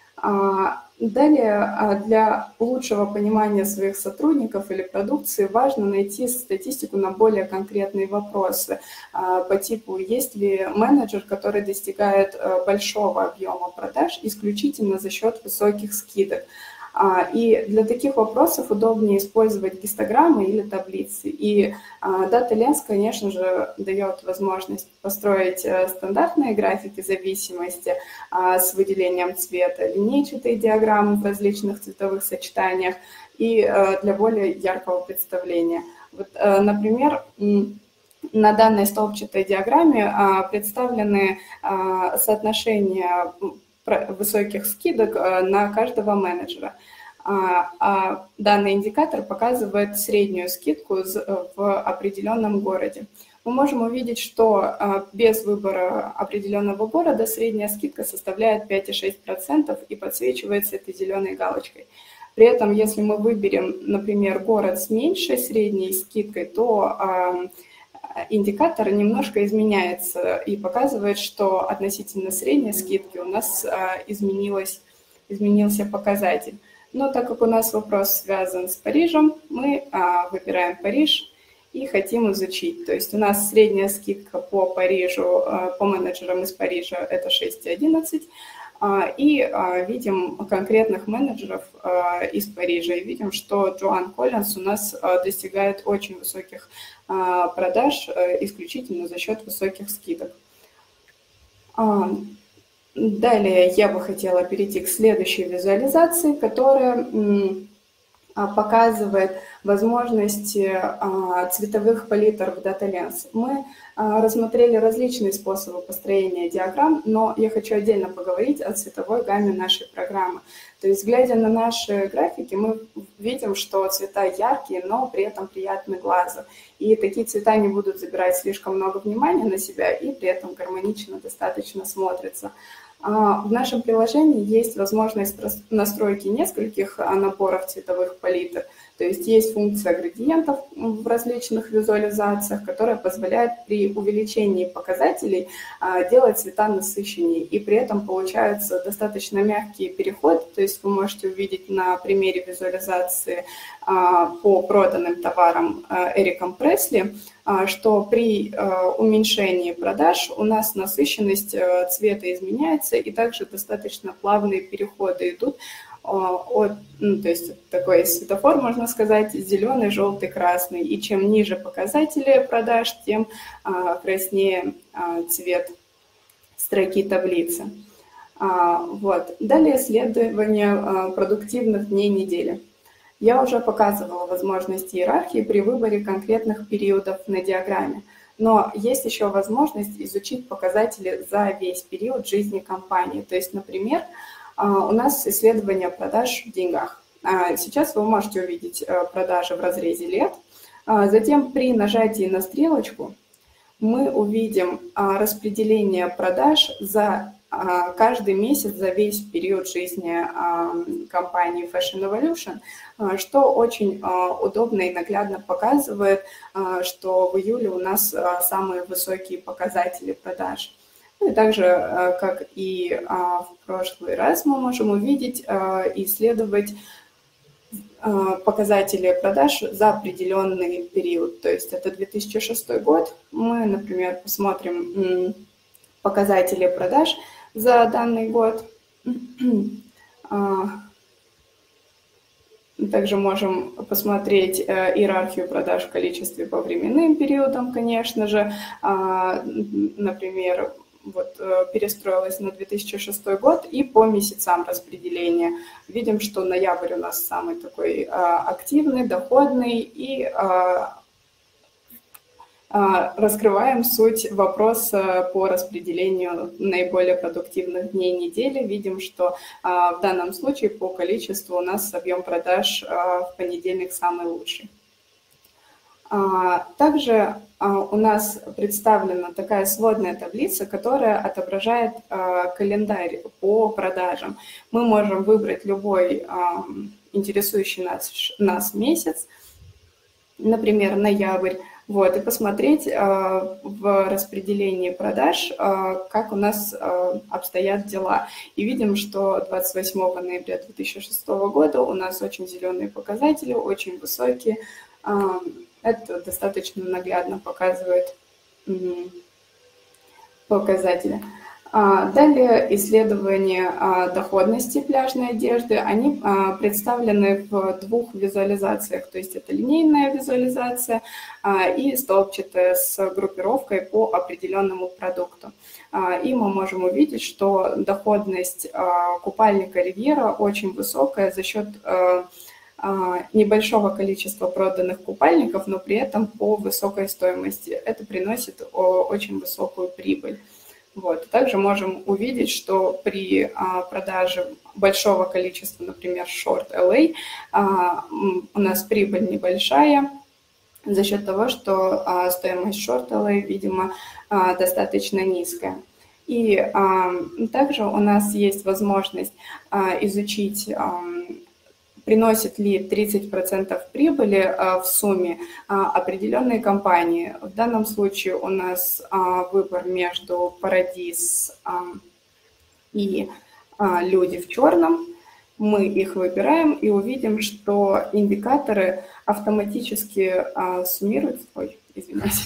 Далее, для лучшего понимания своих сотрудников или продукции важно найти статистику на более конкретные вопросы по типу, есть ли менеджер, который достигает большого объема продаж исключительно за счет высоких скидок. И для таких вопросов удобнее использовать гистограммы или таблицы. И Data Lens, конечно же, дает возможность построить стандартные графики зависимости с выделением цвета, линейчатые диаграммы в различных цветовых сочетаниях и для более яркого представления. Вот, например, на данной столбчатой диаграмме представлены соотношения высоких скидок на каждого менеджера. А данный индикатор показывает среднюю скидку в определенном городе. Мы можем увидеть, что без выбора определенного города средняя скидка составляет пять и шесть десятых процента и подсвечивается этой зеленой галочкой. При этом, если мы выберем, например, город с меньшей средней скидкой, то индикатор немножко изменяется и показывает, что относительно средней скидки у нас изменилось, изменился показатель. Но так как у нас вопрос связан с Парижем, мы выбираем Париж и хотим изучить. То есть у нас средняя скидка по Парижу, по менеджерам из Парижа это шесть и одиннадцать. И видим конкретных менеджеров из Парижа. И видим, что Джоан Коллинс у нас достигает очень высоких продаж исключительно за счет высоких скидок. Далее я бы хотела перейти к следующей визуализации, которая показывает возможности цветовых палитр в DataLens. Мы рассмотрели различные способы построения диаграмм, но я хочу отдельно поговорить о цветовой гамме нашей программы. То есть, глядя на наши графики, мы видим, что цвета яркие, но при этом приятны глазу. И такие цвета не будут забирать слишком много внимания на себя и при этом гармонично достаточно смотрятся. В нашем приложении есть возможность настройки нескольких наборов цветовых палитр. То есть есть функция градиентов в различных визуализациях, которая позволяет при увеличении показателей делать цвета насыщеннее. И при этом получается достаточно мягкий переход. То есть вы можете увидеть на примере визуализации по проданным товарам Эриком Пресли, что при уменьшении продаж у нас насыщенность цвета изменяется, и также достаточно плавные переходы идут от, ну, то есть такой светофор, можно сказать, зеленый, желтый, красный. И чем ниже показатели продаж, тем краснее цвет строки таблицы. Вот. Далее исследование продуктивных дней недели. Я уже показывала возможность иерархии при выборе конкретных периодов на диаграмме, но есть еще возможность изучить показатели за весь период жизни компании. То есть, например, у нас исследование продаж в деньгах. Сейчас вы можете увидеть продажи в разрезе лет. Затем при нажатии на стрелочку мы увидим распределение продаж за каждый месяц за весь период жизни компании Fashion Evolution, что очень удобно и наглядно показывает, что в июле у нас самые высокие показатели продаж. И также, как и в прошлый раз, мы можем увидеть и исследовать показатели продаж за определенный период. То есть это две тысячи шестой год. Мы, например, посмотрим показатели продаж за данный год. Также можем посмотреть иерархию продаж в количестве по временным периодам, конечно же. Например, вот перестроилась на две тысячи шестой год и по месяцам распределения. Видим, что ноябрь у нас самый такой активный, доходный, и раскрываем суть вопроса по распределению наиболее продуктивных дней недели. Видим, что в данном случае по количеству у нас объем продаж в понедельник самый лучший. Также у нас представлена такая сводная таблица, которая отображает календарь по продажам. Мы можем выбрать любой интересующий нас, нас месяц, например, ноябрь, вот, и посмотреть в распределении продаж, как у нас обстоят дела. И видим, что двадцать восьмого ноября две тысячи шестого года у нас очень зеленые показатели, очень высокие. Это достаточно наглядно показывает показатели. Далее исследования доходности пляжной одежды. Они представлены в двух визуализациях, то есть это линейная визуализация и столбчатая с группировкой по определенному продукту. И мы можем увидеть, что доходность купальника Ривьера очень высокая за счет небольшого количества проданных купальников, но при этом по высокой стоимости. Это приносит очень высокую прибыль. Вот. Также можем увидеть, что при продаже большого количества, например, Short эл эй, у нас прибыль небольшая за счет того, что стоимость Short эл эй, видимо, достаточно низкая. И также у нас есть возможность изучить, приносит ли тридцать процентов прибыли в сумме определенные компании. В данном случае у нас выбор между Paradise и Люди в черном. Мы их выбираем и увидим, что индикаторы автоматически суммируются. Ой, извиняюсь.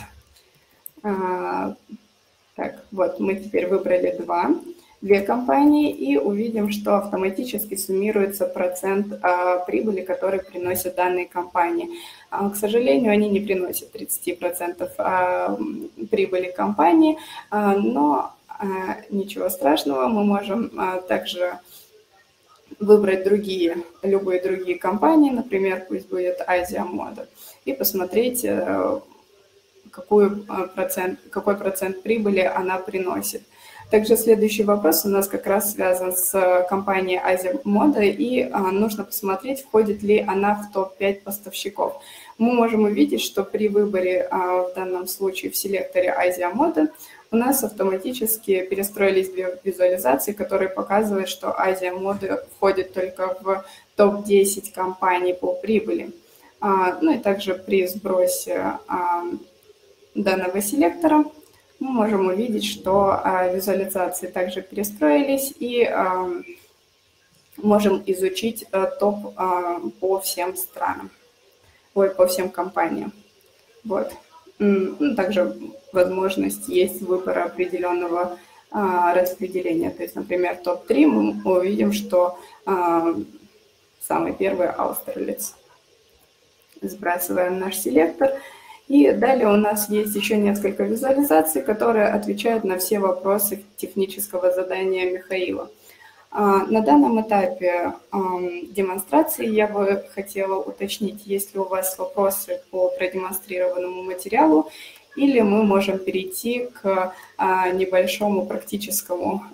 Так, вот мы теперь выбрали два. две компании и увидим, что автоматически суммируется процент а, прибыли, который приносят данные компании. А, к сожалению, они не приносят тридцать процентов а, прибыли компании, а, но а, ничего страшного, мы можем а, также выбрать другие, любые другие компании, например, пусть будет Азия Мода, и посмотреть, а, какую процент, какой процент прибыли она приносит. Также следующий вопрос у нас как раз связан с компанией Азия Мода, и а, нужно посмотреть, входит ли она в топ пять поставщиков. Мы можем увидеть, что при выборе, а, в данном случае в селекторе Азия Мода, у нас автоматически перестроились две визуализации, которые показывают, что Азия Мода входит только в топ десять компаний по прибыли. А, ну и также при сбросе а, данного селектора мы можем увидеть, что а, визуализации также перестроились, и а, можем изучить а, топ а, по всем странам, ой, по всем компаниям. Вот. Ну, также возможность есть выбора определенного а, распределения. То есть, например, топ три мы увидим, что а, самый первый Austerlitz. Сбрасываем наш селектор. И далее у нас есть еще несколько визуализаций, которые отвечают на все вопросы технического задания Михаила. На данном этапе демонстрации я бы хотела уточнить, есть ли у вас вопросы по продемонстрированному материалу, или мы можем перейти к небольшому практическому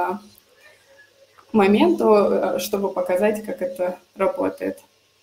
моменту, чтобы показать, как это работает.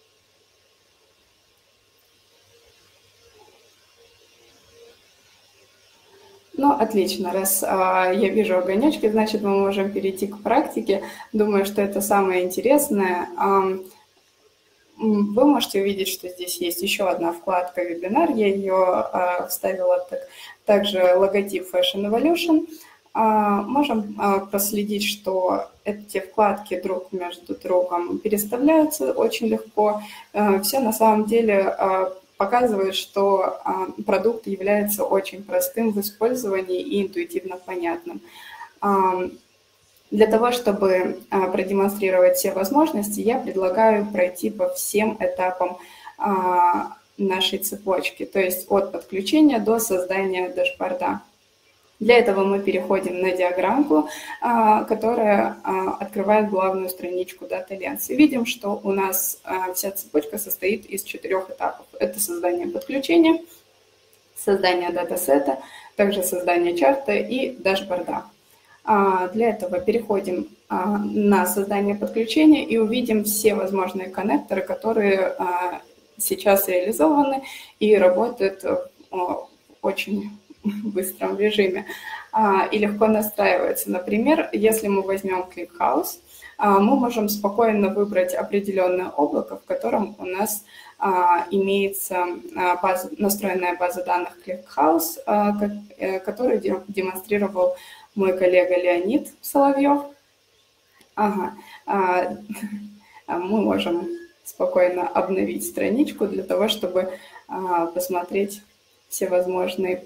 Ну, отлично. Раз а, я вижу огонечки, значит, мы можем перейти к практике. Думаю, что это самое интересное. А, вы можете увидеть, что здесь есть еще одна вкладка «Вебинар». Я ее а, вставила так, также логотип Fashion Evolution. А, можем а, проследить, что эти вкладки друг между другом переставляются очень легко. А, все на самом деле а, показывает, что а, продукт является очень простым в использовании и интуитивно понятным. А, для того, чтобы а, продемонстрировать все возможности, я предлагаю пройти по всем этапам а, нашей цепочки, то есть от подключения до создания дашборда. Для этого мы переходим на диаграммку, которая открывает главную страничку DataLens. И видим, что у нас вся цепочка состоит из четырех этапов. Это создание подключения, создание датасета, также создание чарта и дашборда. Для этого переходим на создание подключения и увидим все возможные коннекторы, которые сейчас реализованы и работают в очень быстром режиме а, и легко настраивается. Например, если мы возьмем ClickHouse, а, мы можем спокойно выбрать определенное облако, в котором у нас а, имеется а, база, настроенная база данных ClickHouse, а, как, э, которую де, демонстрировал мой коллега Леонид Соловьев. Ага. А, мы можем спокойно обновить страничку для того, чтобы а, посмотреть все возможные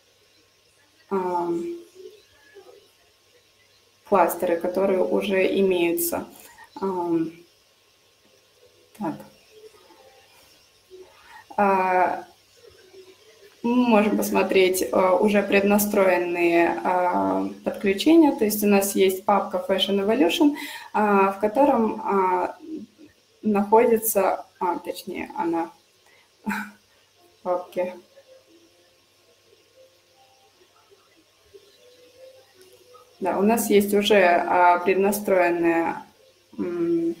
кластеры, которые уже имеются. Так. Мы можем посмотреть уже преднастроенные подключения, то есть у нас есть папка Fashion Evolution, в котором находится а, точнее, она в папке. Да, у нас есть уже а, преднастроенное м,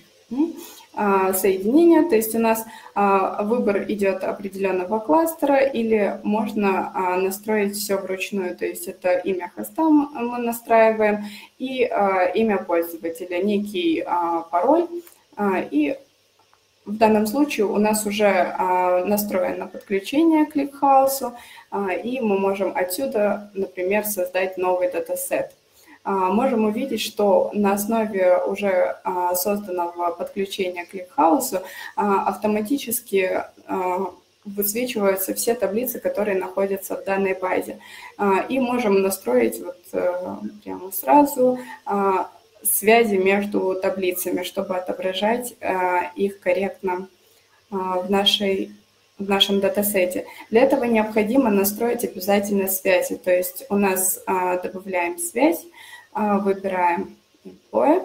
а, соединение, то есть у нас а, выбор идет определенного кластера, или можно а, настроить все вручную, то есть это имя хоста мы настраиваем и а, имя пользователя, некий а, пароль, а, и в данном случае у нас уже а, настроено подключение к ClickHouse, а, и мы можем отсюда, например, создать новый датасет. Можем увидеть, что на основе уже созданного подключения к ClickHouse автоматически высвечиваются все таблицы, которые находятся в данной базе. И можем настроить вот прямо сразу связи между таблицами, чтобы отображать их корректно в нашей в нашем датасете. Для этого необходимо настроить обязательно связи. То есть у нас а, добавляем связь, а, выбираем employee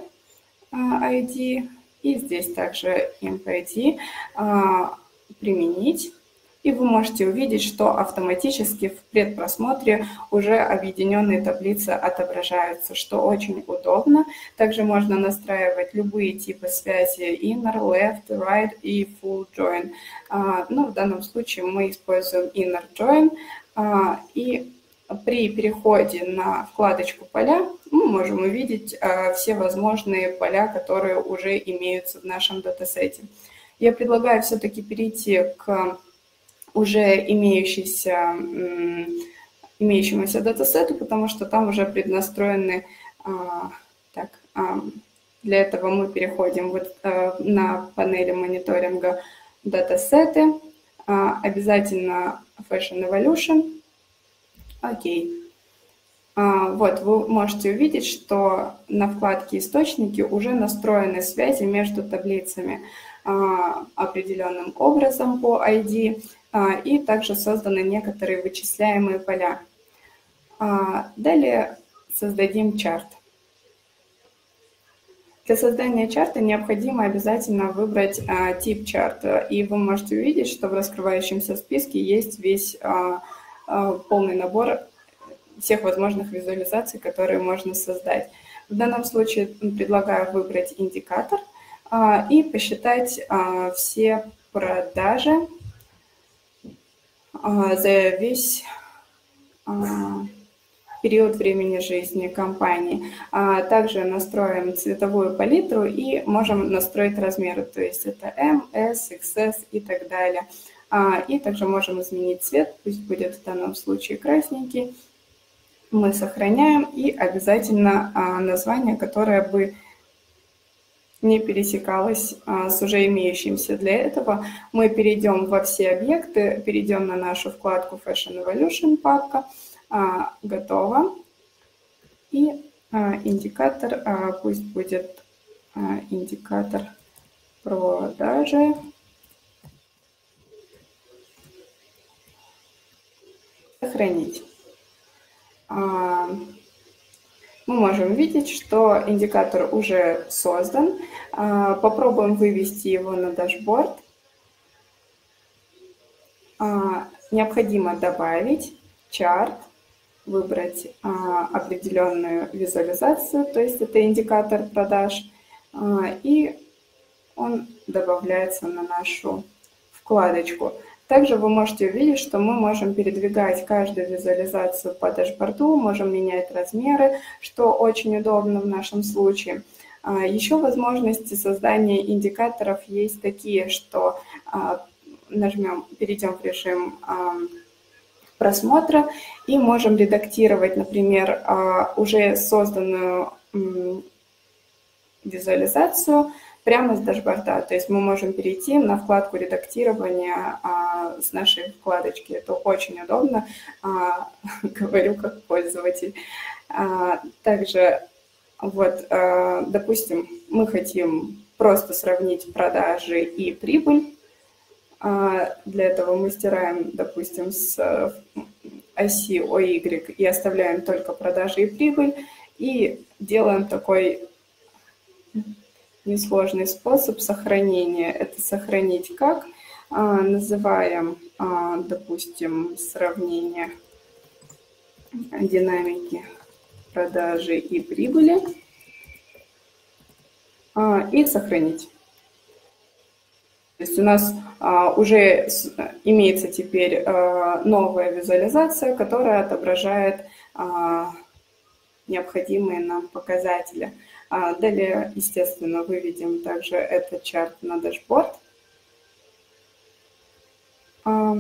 ай ди и здесь также imp ай ди а, применить. И вы можете увидеть, что автоматически в предпросмотре уже объединенные таблицы отображаются, что очень удобно. Также можно настраивать любые типы связи inner, left, right и full join. Ну, в данном случае мы используем inner join. И при переходе на вкладочку «Поля» мы можем увидеть все возможные поля, которые уже имеются в нашем датасете. Я предлагаю все-таки перейти к уже имеющийся, имеющемуся датасету, потому что там уже преднастроены. Так, для этого мы переходим вот на панели мониторинга датасеты, обязательно Fashion Evolution. Окей. Вот, вы можете увидеть, что на вкладке «Источники» уже настроены связи между таблицами определенным образом по ай ди, и также созданы некоторые вычисляемые поля. Далее создадим чарт. Для создания чарта необходимо обязательно выбрать тип чарта, и вы можете увидеть, что в раскрывающемся списке есть весь полный набор всех возможных визуализаций, которые можно создать. В данном случае предлагаю выбрать индикатор и посчитать все продажи за весь период времени жизни компании. Также настроим цветовую палитру и можем настроить размеры, то есть это эм, эс, икс эс и так далее. И также можем изменить цвет, пусть будет в данном случае красненький. Мы сохраняем и обязательно название, которое бы не пересекалось а, с уже имеющимся. Для этого мы перейдем во все объекты, перейдем на нашу вкладку Fashion Evolution папка, а, готово. И а, индикатор, а, пусть будет а, индикатор продажи. Сохранить. А, Мы можем видеть, что индикатор уже создан. Попробуем вывести его на дашборд. Необходимо добавить чарт, выбрать определенную визуализацию, то есть это индикатор продаж, и он добавляется на нашу вкладочку. Также вы можете увидеть, что мы можем передвигать каждую визуализацию по дашборду, можем менять размеры, что очень удобно в нашем случае. Еще возможности создания индикаторов есть такие, что нажмем, перейдем в режим просмотра и можем редактировать, например, уже созданную визуализацию прямо с дашборда. То есть мы можем перейти на вкладку редактирования а, с нашей вкладочки. Это очень удобно, а, говорю как пользователь. А, также, вот, а, допустим, мы хотим просто сравнить продажи и прибыль. А, для этого мы стираем, допустим, с оси о игрек и оставляем только продажи и прибыль. И делаем такой несложный способ сохранения. Это сохранить как? А, называем, а, допустим, сравнение динамики продажи и прибыли а, и сохранить. То есть у нас а, уже с, имеется теперь а, новая визуализация, которая отображает а, необходимые нам показатели. А, далее, естественно, выведем также этот чарт на дашборд. А,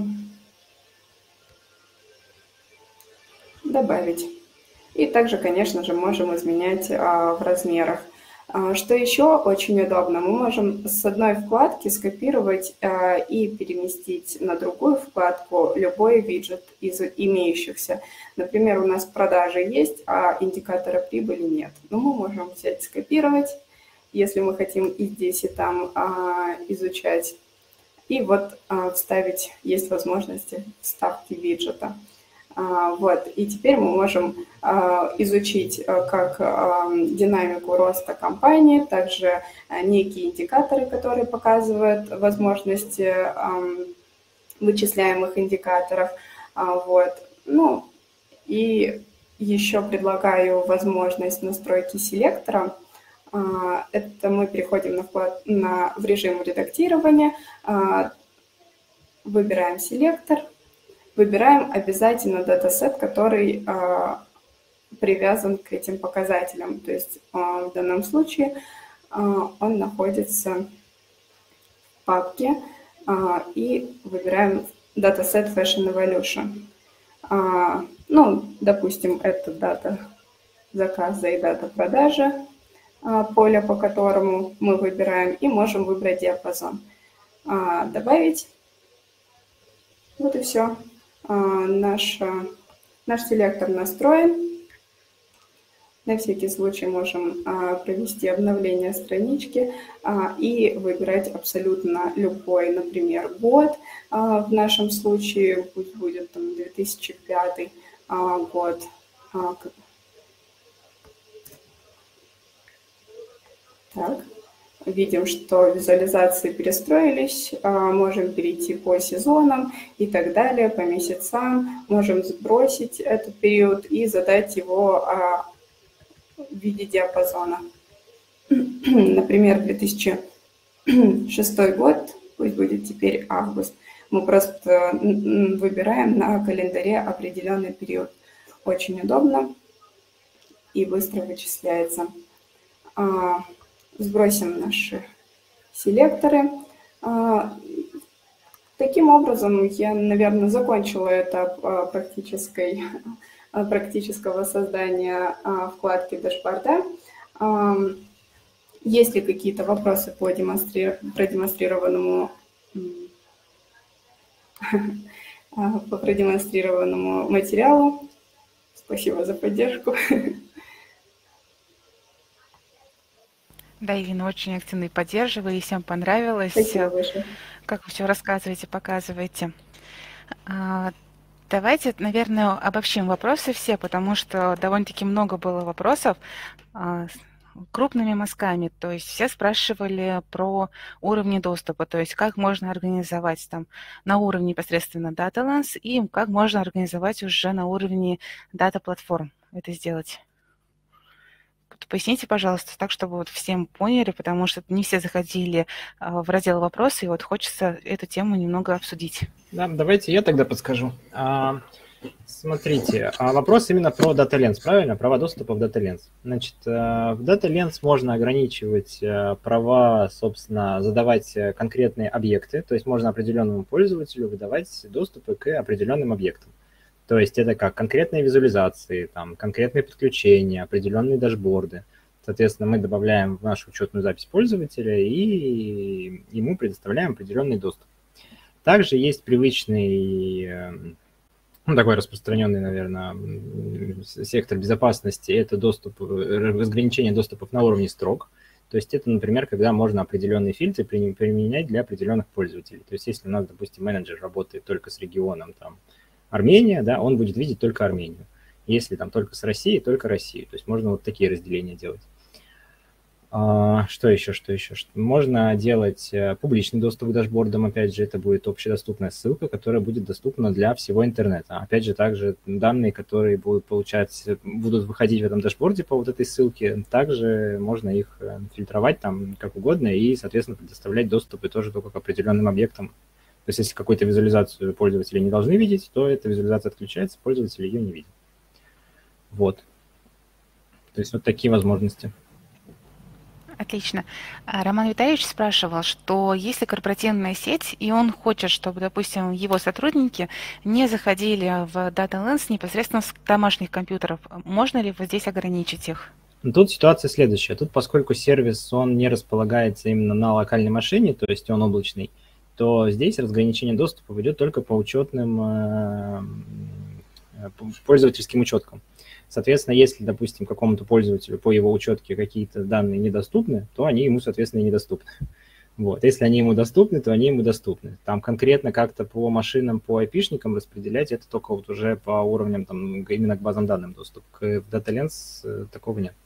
добавить. И также, конечно же, можем изменять а, в размерах. Что еще очень удобно, мы можем с одной вкладки скопировать э, и переместить на другую вкладку любой виджет из имеющихся. Например, у нас продажи есть, а индикатора прибыли нет. Но мы можем взять, скопировать, если мы хотим и здесь, и там э, изучать. И вот э, вставить, есть возможности вставки виджета. Вот. И теперь мы можем изучить как динамику роста компании, также некие индикаторы, которые показывают возможности вычисляемых индикаторов. Вот. Ну, и еще предлагаю возможность настройки селектора. Это мы переходим на вклад, на, в режим редактирования, выбираем селектор. Выбираем обязательно датасет, который э, привязан к этим показателям. То есть э, в данном случае э, он находится в папке э, и выбираем датасет Fashion Evolution. Э, ну, допустим, это дата заказа и дата продажи, э, поле, по которому мы выбираем, и можем выбрать диапазон. Э, добавить. Вот и все. Наш, наш селектор настроен. На всякий случай можем провести обновление странички и выбирать абсолютно любой, например, год. В нашем случае пусть будет там, две тысячи пятый год. Так. Видим, что визуализации перестроились, можем перейти по сезонам и так далее, по месяцам. Можем сбросить этот период и задать его в виде диапазона. Например, две тысячи шестой год, пусть будет теперь август. Мы просто выбираем на календаре определенный период. Очень удобно и быстро вычисляется. Сбросим наши селекторы. Таким образом, я, наверное, закончила этап практической, практического создания вкладки дашборда. Есть ли какие-то вопросы по демонстри... продемонстрированному, по продемонстрированному материалу? Спасибо за поддержку. Да, Ирина, очень активно поддерживаю, и всем понравилось. Спасибо большое. Как вы все рассказываете, показываете. Давайте, наверное, обобщим вопросы все, потому что довольно-таки много было вопросов крупными мазками. То есть все спрашивали про уровни доступа, то есть как можно организовать там на уровне непосредственно DataLens и как можно организовать уже на уровне дата-платформ это сделать. Поясните, пожалуйста, так, чтобы вот всем поняли, потому что не все заходили в раздел «Вопросы», и вот хочется эту тему немного обсудить. Да, давайте я тогда подскажу. А, смотрите, а вопрос именно про DataLens, правильно? Права доступа в DataLens. Значит, в DataLens можно ограничивать права, собственно, задавать конкретные объекты, то есть можно определенному пользователю выдавать доступы к определенным объектам. То есть это как конкретные визуализации, там, конкретные подключения, определенные дашборды. Соответственно, мы добавляем в нашу учетную запись пользователя и ему предоставляем определенный доступ. Также есть привычный, ну, такой распространенный, наверное, сектор безопасности. Это доступ, разграничение доступов на уровне строк. То есть это, например, когда можно определенные фильтры применять для определенных пользователей. То есть если у нас, допустим, менеджер работает только с регионом, там, Армения, да, он будет видеть только Армению. Если там только с Россией, только Россию. То есть можно вот такие разделения делать. А, что еще, что еще? Что- Можно делать э, публичный доступ к дашбордам, опять же, это будет общедоступная ссылка, которая будет доступна для всего интернета. Опять же, также данные, которые будут получать, будут выходить в этом дашборде по вот этой ссылке, также можно их э, фильтровать там как угодно и, соответственно, предоставлять доступы тоже только к определенным объектам. То есть если какую-то визуализацию пользователи не должны видеть, то эта визуализация отключается, пользователь ее не видит. Вот. То есть вот такие возможности. Отлично. А Роман Витальевич спрашивал, что если корпоративная сеть, и он хочет, чтобы, допустим, его сотрудники не заходили в DataLens непосредственно с домашних компьютеров, можно ли вот здесь ограничить их? Ну, тут ситуация следующая. Тут, поскольку сервис, он не располагается именно на локальной машине, то есть он облачный, то здесь разграничение доступа идет только по учетным э, по пользовательским учеткам. Соответственно, если, допустим, какому-то пользователю по его учетке какие-то данные недоступны, то они ему, соответственно, и недоступны. Вот. Если они ему доступны, то они ему доступны. Там конкретно как-то по машинам, по айпишникам распределять, это только вот уже по уровням, там, именно к базам данных доступ. К DataLens такого нет.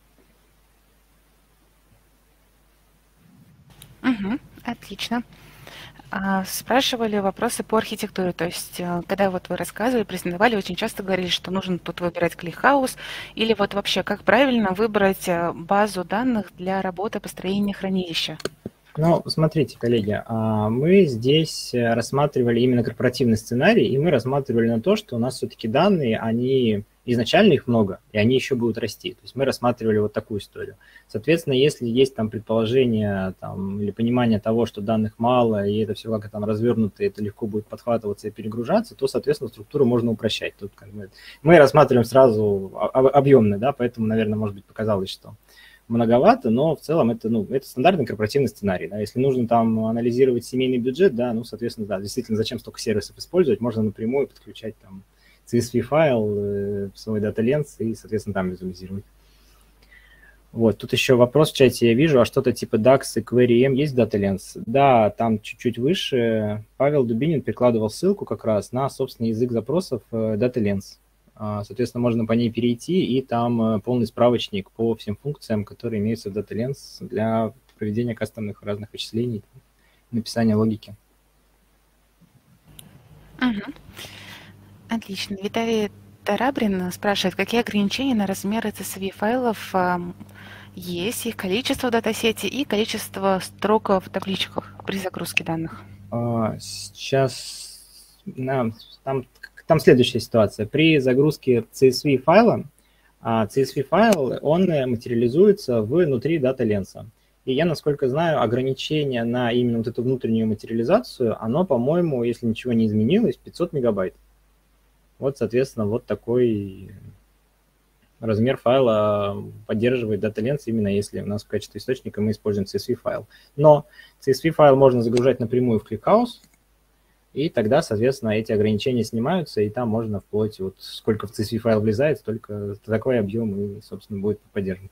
Угу, отлично. А, Спрашивали вопросы по архитектуре, то есть э, когда вот вы рассказывали, презентовали, очень часто говорили, что нужно тут выбирать ClickHouse, или вот вообще как правильно выбрать э, базу данных для работы построения хранилища? Ну, смотрите, коллеги, а, мы здесь рассматривали именно корпоративный сценарий, и мы рассматривали на то, что у нас все-таки данные, они изначально их много, и они еще будут расти. То есть мы рассматривали вот такую историю. Соответственно, если есть там предположение там, или понимание того, что данных мало, и это все как там развернуто, и это легко будет подхватываться и перегружаться, то, соответственно, структуру можно упрощать. Тут как бы мы рассматриваем сразу объемно, да, поэтому, наверное, может быть, показалось, что многовато, но в целом это, ну, это стандартный корпоративный сценарий. Да. Если нужно там анализировать семейный бюджет, да, ну, соответственно, да, действительно, зачем столько сервисов использовать, можно напрямую подключать там си эс ви-файл э, в свой DataLens и, соответственно, там визуализировать. Вот, тут еще вопрос в чате я вижу, а что-то типа дакс и Query-M есть в DataLens? Да, там чуть-чуть выше Павел Дубинин прикладывал ссылку как раз на, собственно, язык запросов э, DataLens. Соответственно, можно по ней перейти, и там полный справочник по всем функциям, которые имеются в DataLens для проведения кастомных разных вычислений, написания логики. Угу. Отлично. Виталий Тарабрин спрашивает, какие ограничения на размеры си эс ви-файлов есть, их количество в датасете и количество строк в табличках при загрузке данных? Сейчас там... Там следующая ситуация. При загрузке си эс ви-файла, си эс ви-файл, он материализуется внутри DataLens. И я, насколько знаю, ограничение на именно вот эту внутреннюю материализацию, оно, по-моему, если ничего не изменилось, пятьсот мегабайт. Вот, соответственно, вот такой размер файла поддерживает DataLens, именно если у нас в качестве источника мы используем си эс ви-файл. Но си эс ви-файл можно загружать напрямую в ClickHouse, и тогда, соответственно, эти ограничения снимаются, и там можно вплоть, вот сколько в си эс ви-файл влезает, столько такой объем и, собственно, будет поддержан.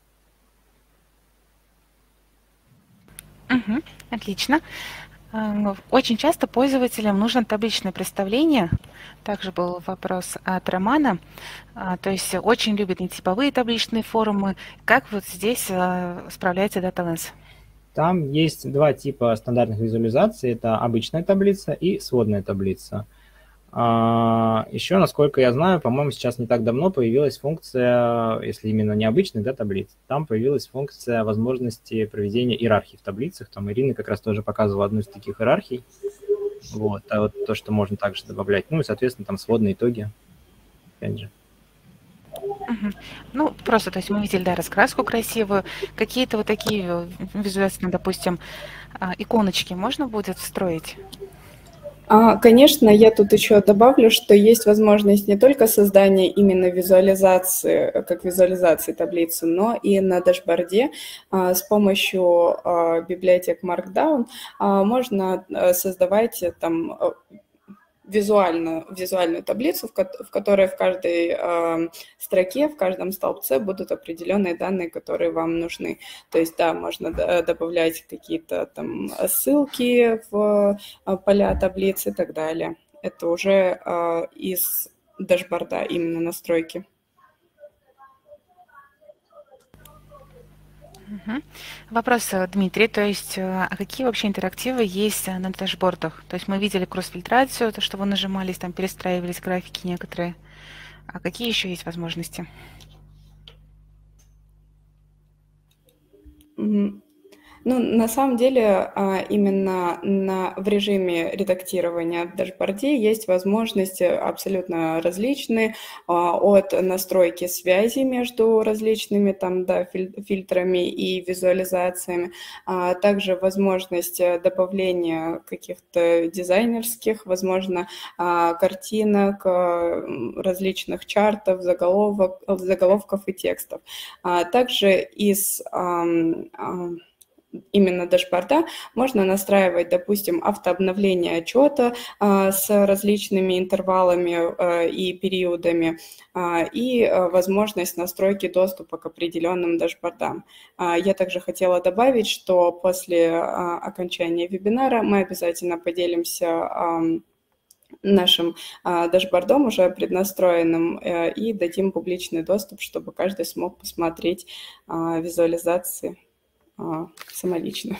Угу, отлично. Очень часто пользователям нужно табличное представление. Также был вопрос от Романа. То есть очень любят нетиповые табличные формы. Как вот здесь справляется DataLens? Там есть два типа стандартных визуализаций. Это обычная таблица и сводная таблица. Еще, насколько я знаю, по-моему, сейчас не так давно появилась функция, если именно необычных, да, таблиц, там появилась функция возможности проведения иерархии в таблицах. Там Ирина как раз тоже показывала одну из таких иерархий. Вот, а вот то, что можно также добавлять. Ну и, соответственно, там сводные итоги, опять же. Угу. Ну, просто, то есть мы видели, да, раскраску красивую. Какие-то вот такие визуальные, допустим, иконочки можно будет встроить? Конечно, я тут еще добавлю, что есть возможность не только создания именно визуализации, как визуализации таблицы, но и на дашборде с помощью библиотек Markdown можно создавать там визуально, визуальную таблицу, в, ко- в которой в каждой э, строке, в каждом столбце будут определенные данные, которые вам нужны. То есть, да, можно д- добавлять какие-то там ссылки в э, поля таблицы и так далее. Это уже э, из дашборда именно настройки. Мгм. Вопрос, э, Дмитрий, то есть, э, а какие вообще интерактивы есть э, на дашбордах? То есть мы видели кросс-фильтрацию, то, что вы нажимались, там перестраивались графики некоторые. А какие еще есть возможности? Мгм. Ну, на самом деле, а, именно на, в режиме редактирования в дашборде есть возможности абсолютно различные, а, от настройки связи между различными там, да, филь- фильтрами и визуализациями, а также возможность э, добавления каких-то дизайнерских, возможно, а, картинок, а, м, различных чартов, заголовок, заголовков и текстов. А также из ам, ам, именно дашборда можно настраивать, допустим, автообновление отчета а, с различными интервалами а, и периодами а, и а, возможность настройки доступа к определенным дашбордам. А, я также хотела добавить, что после а, окончания вебинара мы обязательно поделимся а, нашим а, дашбордом уже преднастроенным э, и дадим публичный доступ, чтобы каждый смог посмотреть а, визуализации а, самолично.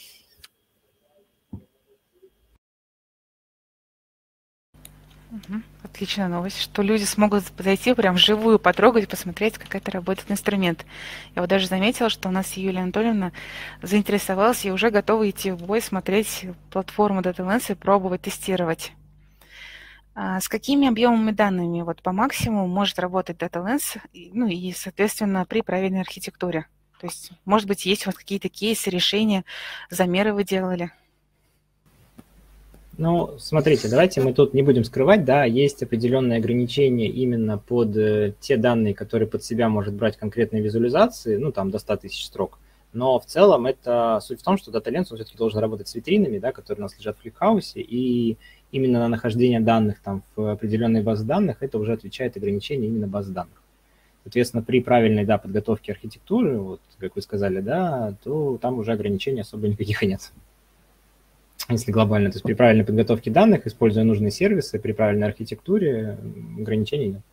Мгм. Отличная новость, что люди смогут подойти прям вживую, потрогать, посмотреть, как это работает инструмент. Я вот даже заметила, что у нас Юлия Анатольевна заинтересовалась и уже готова идти в бой, смотреть платформу DataLens и пробовать тестировать. А с какими объемами данными вот по максимуму может работать DataLens, и, ну и, соответственно, при правильной архитектуре? То есть, может быть, есть вот какие-то кейсы, решения, замеры вы делали? Ну, смотрите, давайте мы тут не будем скрывать, да, есть определенные ограничения именно под э, те данные, которые под себя может брать конкретные визуализации, ну, там, до ста тысяч строк. Но в целом это суть в том, что Data Lens, он все-таки должен работать с витринами, да, которые у нас лежат в ClickHouse, и именно на нахождение данных там в определенной базе данных это уже отвечает ограничение именно базы данных. Соответственно, при правильной, да, подготовке архитектуры, вот, как вы сказали, да, то там уже ограничений особо никаких и нет. Если глобально, то есть при правильной подготовке данных, используя нужные сервисы, при правильной архитектуре, ограничений нет.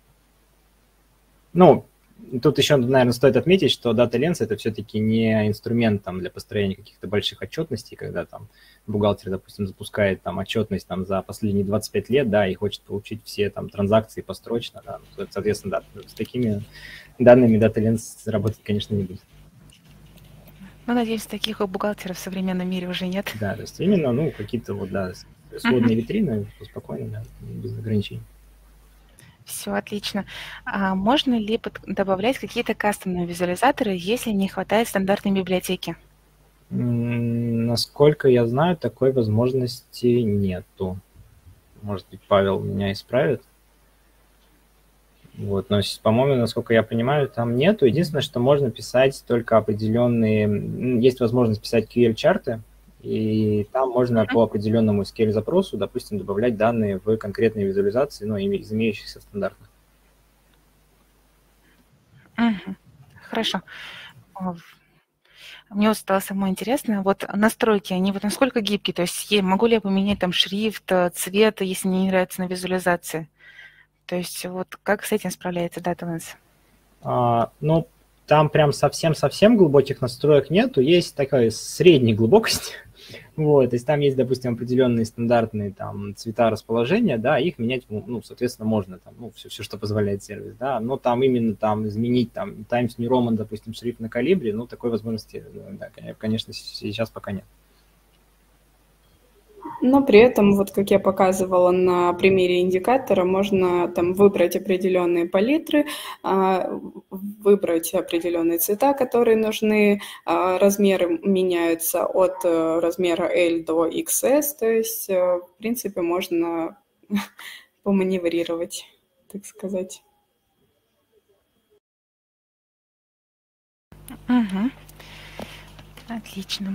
Ну, тут еще, наверное, стоит отметить, что Data Lens – это все-таки не инструмент там, для построения каких-то больших отчетностей, когда там бухгалтер, допустим, запускает там отчетность там, за последние двадцать пять лет, да, и хочет получить все там транзакции построчно, да, соответственно, да, с такими данными Data Lens работать, конечно, не будет. Ну, надеюсь, таких у бухгалтеров в современном мире уже нет. Да, то есть именно, ну, какие-то вот, да, сводные витрины, спокойно, да, без ограничений. Все отлично. А можно ли под- добавлять какие-то кастомные визуализаторы, если не хватает стандартной библиотеки? М, Насколько я знаю, такой возможности нету. Может быть, Павел меня исправит. Вот, но, с- по-моему, насколько я понимаю, там нету. Единственное, что можно писать только определенные... м, Есть возможность писать кью эль-чарты, и там можно по определенному эс кью эль-запросу, допустим, добавлять данные в конкретные визуализации, ну, име- из имеющихся стандартных. Мгм. Хорошо. А, в- Мне вот стало самое интересное, вот настройки, они вот насколько гибкие? То есть е- могу ли я поменять там шрифт, э, цвет, если мне не нравится на визуализации? То есть вот как с этим справляется DataLens? А, ну, там прям совсем-совсем глубоких настроек нету, есть такая средней глубокость. Вот, то есть там есть, допустим, определенные стандартные там цвета расположения, да, их менять, ну, соответственно, можно, там, ну, все, все, что позволяет сервис, да, но там именно там изменить там Times New Roman, допустим, шрифт на калибре, ну, такой возможности, да, конечно, сейчас пока нет. Но при этом, вот как я показывала на примере индикатора, можно там выбрать определенные палитры, а, выбрать определенные цвета, которые нужны, а, размеры меняются от э, размера L до икс эс, то есть, э, в принципе, можно поманеврировать, так сказать. Мгм. Отлично.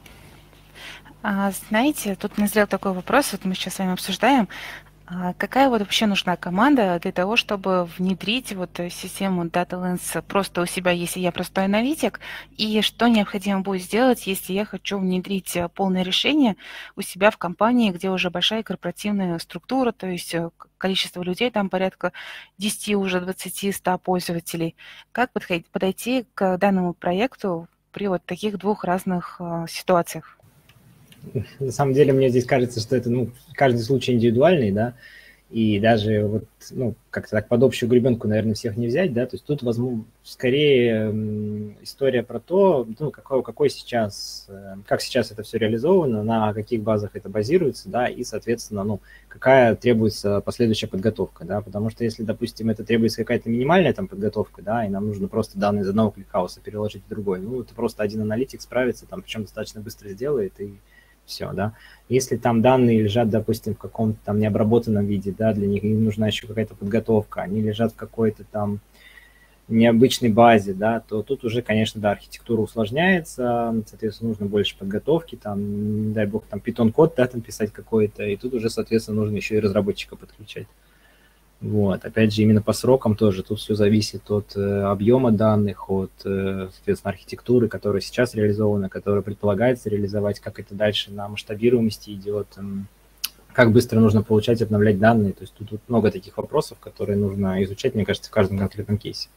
А, знаете, тут назрел такой вопрос, вот мы сейчас с вами обсуждаем, а какая вот вообще нужна команда для того, чтобы внедрить вот э, систему DataLens просто у себя, если я простой аналитик, и что необходимо будет сделать, если я хочу внедрить э, полное решение у себя в компании, где уже большая корпоративная структура, то есть э, к- количество людей там порядка десяти, уже двадцати, ста пользователей. Как подходить, подойти к данному проекту при вот таких двух разных ситуациях? На самом деле, мне здесь кажется, что это, ну, каждый случай индивидуальный, да, и даже вот, ну, как-то так под общую гребенку, наверное, всех не взять, да, то есть тут, возможно, скорее история про то, ну, какой, какой сейчас, как сейчас это все реализовано, на каких базах это базируется, да, и, соответственно, ну, какая требуется последующая подготовка, да, потому что если, допустим, это требуется какая-то минимальная там подготовка, да, и нам нужно просто данные из одного кликхауса переложить в другой, ну, это просто один аналитик справится, там, причем достаточно быстро сделает, и все, да. Если там данные лежат, допустим, в каком-то там необработанном виде, да, для них им нужна еще какая-то подготовка, они лежат в какой-то там необычной базе, да, то тут уже, конечно, да, архитектура усложняется, соответственно, нужно больше подготовки, там, не дай бог, там, Python-код, да, там писать какой-то, и тут уже, соответственно, нужно еще и разработчика подключать. Вот, опять же, именно по срокам тоже, тут все зависит от э, объема данных, от, э, соответственно, архитектуры, которая сейчас реализована, которая предполагается реализовать, как это дальше на масштабируемости идет, э, как быстро нужно получать, обновлять данные. То есть тут, тут много таких вопросов, которые нужно изучать, мне кажется, в каждом конкретном кейсе.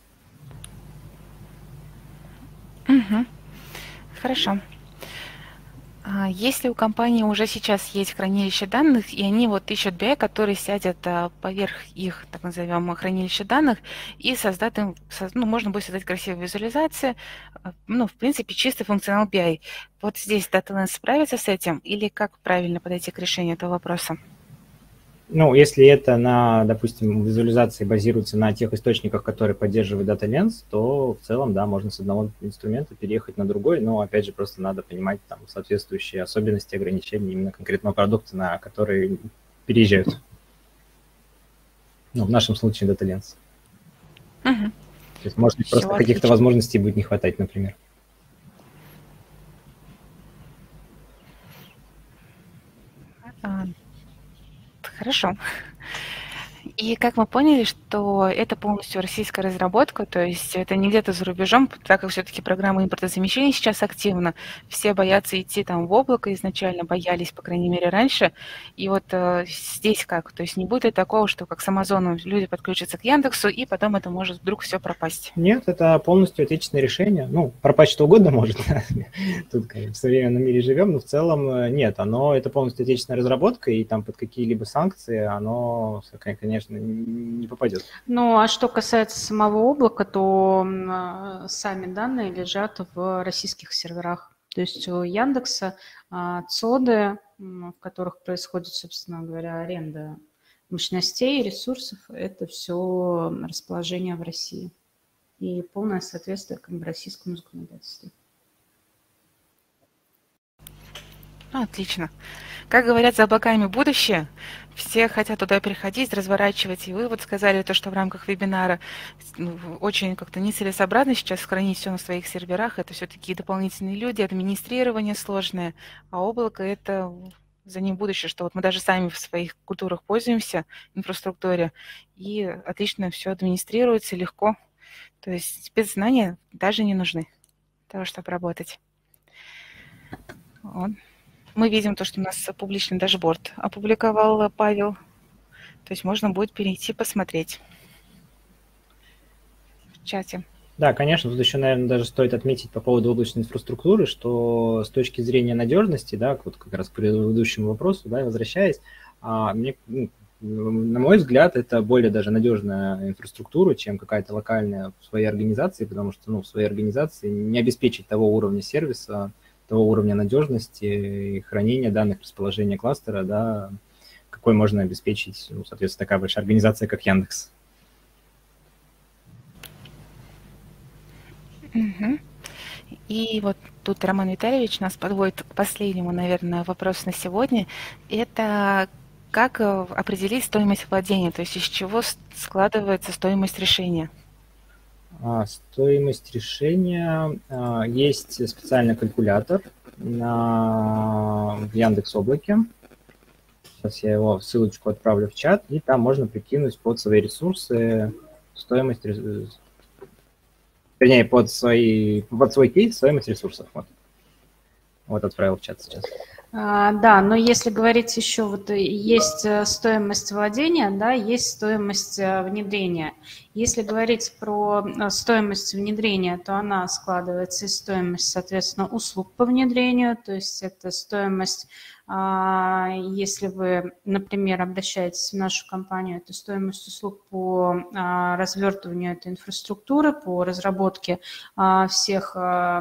Угу. Хорошо. Если у компании уже сейчас есть хранилище данных, и они вот ищут би ай, который сядет поверх их, так назовем, хранилища данных, и создать им, ну, можно будет создать красивую визуализацию, ну, в принципе, чистый функционал би ай. Вот здесь DataLens справится с этим, или как правильно подойти к решению этого вопроса? Ну, если это на, допустим, визуализации базируется на тех источниках, которые поддерживают DataLens, то в целом, да, можно с одного инструмента переехать на другой, но, опять же, просто надо понимать там соответствующие особенности, ограничения именно конкретного продукта, на который переезжают. Ну, в нашем случае DataLens. Угу. То есть, может быть, просто каких-то возможностей будет не хватать, например. Хорошо. И как мы поняли, что это полностью российская разработка, то есть это не где-то за рубежом, так как все-таки программа импортозамещения сейчас активна, все боятся идти там в облако, изначально боялись, по крайней мере, раньше. И вот э, здесь как? То есть не будет ли такого, что как с Амазоном люди подключатся к Яндексу, и потом это может вдруг все пропасть? Нет, это полностью отечественное решение. Ну, пропасть что угодно может. Тут, конечно, в современном мире живем, но в целом нет. Оно, это полностью отечественная разработка, и там под какие-либо санкции оно, конечно, не попадет. Ну, а что касается самого облака, то э, сами данные лежат в российских серверах. То есть у Яндекса э, цоды, в которых происходит, собственно говоря, аренда мощностей, ресурсов, это все расположение в России. И полное соответствие как бы российскому законодательству. Отлично. Как говорят, за облаками будущее. Все хотят туда переходить, разворачивать. И вы вот сказали то, что в рамках вебинара очень как-то нецелесообразно сейчас хранить все на своих серверах. Это все-таки дополнительные люди, администрирование сложное. А облако – это за ним будущее, что вот мы даже сами в своих культурах пользуемся, инфраструктуре, и отлично все администрируется легко. То есть спецзнания даже не нужны для того, чтобы работать. Вот. Мы видим то, что у нас публичный дашборд опубликовал Павел. То есть можно будет перейти посмотреть в чате. Да, конечно, тут еще, наверное, даже стоит отметить по поводу облачной инфраструктуры, что с точки зрения надежности, да, вот как раз к предыдущему вопросу, да, возвращаясь, мне, ну, на мой взгляд, это более даже надежная инфраструктура, чем какая-то локальная в своей организации, потому что, ну, в своей организации не обеспечить того уровня сервиса, того уровня надежности и хранения данных, расположения кластера, да, какой можно обеспечить, ну, соответственно, такая большая организация, как Яндекс. Угу. И вот тут Роман Витальевич нас подводит к последнему, наверное, вопросу на сегодня. Это как определить стоимость владения, то есть из чего складывается стоимость решения? А, стоимость решения, а, есть специальный калькулятор на, в Яндекс.Облаке. Сейчас я его ссылочку отправлю в чат, и там можно прикинуть под свои ресурсы стоимость, вернее, под, свои, под свой кейс стоимость ресурсов. Вот, вот отправил в чат сейчас. А, да, но если говорить еще, вот есть стоимость владения, да, есть стоимость внедрения. Если говорить про стоимость внедрения, то она складывается из стоимости, соответственно, услуг по внедрению, то есть это стоимость, если вы, например, обращаетесь в нашу компанию, это стоимость услуг по развертыванию этой инфраструктуры, по разработке всех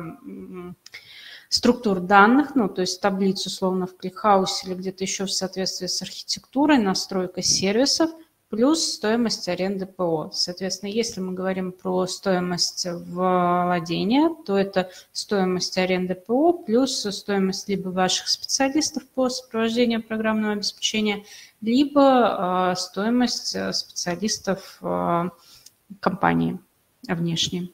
структур данных, ну, то есть таблиц, условно, в ClickHouse или где-то еще в соответствии с архитектурой, настройка сервисов, плюс стоимость аренды ПО. Соответственно, если мы говорим про стоимость владения, то это стоимость аренды ПО плюс стоимость либо ваших специалистов по сопровождению программного обеспечения, либо э, стоимость специалистов э, компании внешней.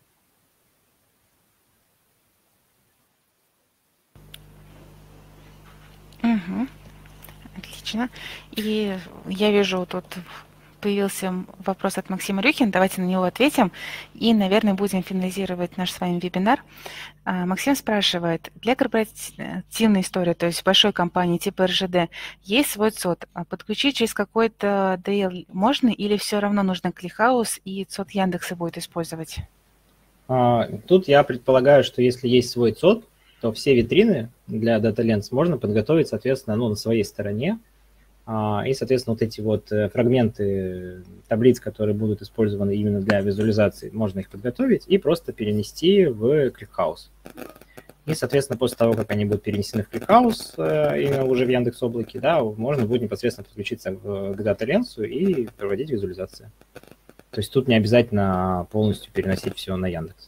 Угу. Отлично. И я вижу, тут появился вопрос от Максима Рюхина. Давайте на него ответим. И, наверное, будем финализировать наш с вами вебинар. Максим спрашивает, для корпоративной истории, то есть большой компании типа эр жэ дэ, есть свой цод. Подключить через какой-то ди эл можно или все равно нужно ClickHouse и цод Яндекса будет использовать? Тут я предполагаю, что если есть свой цод, то все витрины для DataLens можно подготовить, соответственно, ну, на своей стороне. И, соответственно, вот эти вот фрагменты таблиц, которые будут использованы именно для визуализации, можно их подготовить и просто перенести в ClickHouse. И, соответственно, после того, как они будут перенесены в ClickHouse, именно уже в Яндекс.Облаке, да, можно будет непосредственно подключиться к DataLens и проводить визуализацию. То есть тут не обязательно полностью переносить все на Яндекс.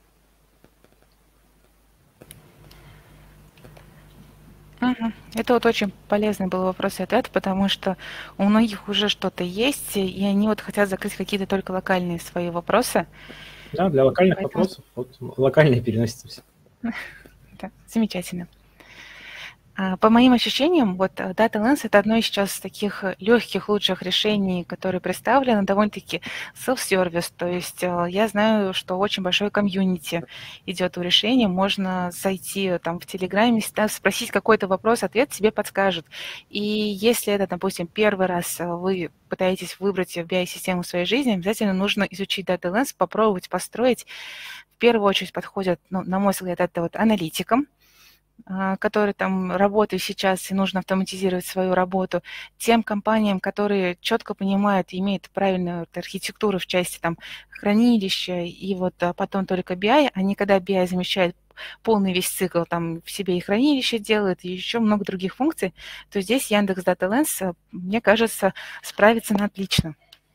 Угу. Это вот очень полезный был вопрос и ответ, потому что у многих уже что-то есть, и они вот хотят закрыть какие-то только локальные свои вопросы. Да, для локальных Поэтому... вопросов вот, локальные переносятся все. Да, замечательно. По моим ощущениям, вот DataLens – это одно из сейчас таких легких, лучших решений, которые представлены, довольно-таки self-service. То есть я знаю, что очень большое комьюнити идет у решения. Можно зайти там в Телеграме, спросить какой-то вопрос, ответ тебе подскажут. И если это, допустим, первый раз вы пытаетесь выбрать би ай-систему в своей жизни, обязательно нужно изучить DataLens, попробовать построить. В первую очередь подходят, ну, на мой взгляд, это вот аналитикам, которые там работают сейчас и нужно автоматизировать свою работу, тем компаниям, которые четко понимают и имеют правильную архитектуру в части там хранилища и вот потом только би ай, они когда би ай замещает полный весь цикл, там в себе и хранилище делают, и еще много других функций, то здесь Яндекс DataLens, мне кажется, справится на отлично.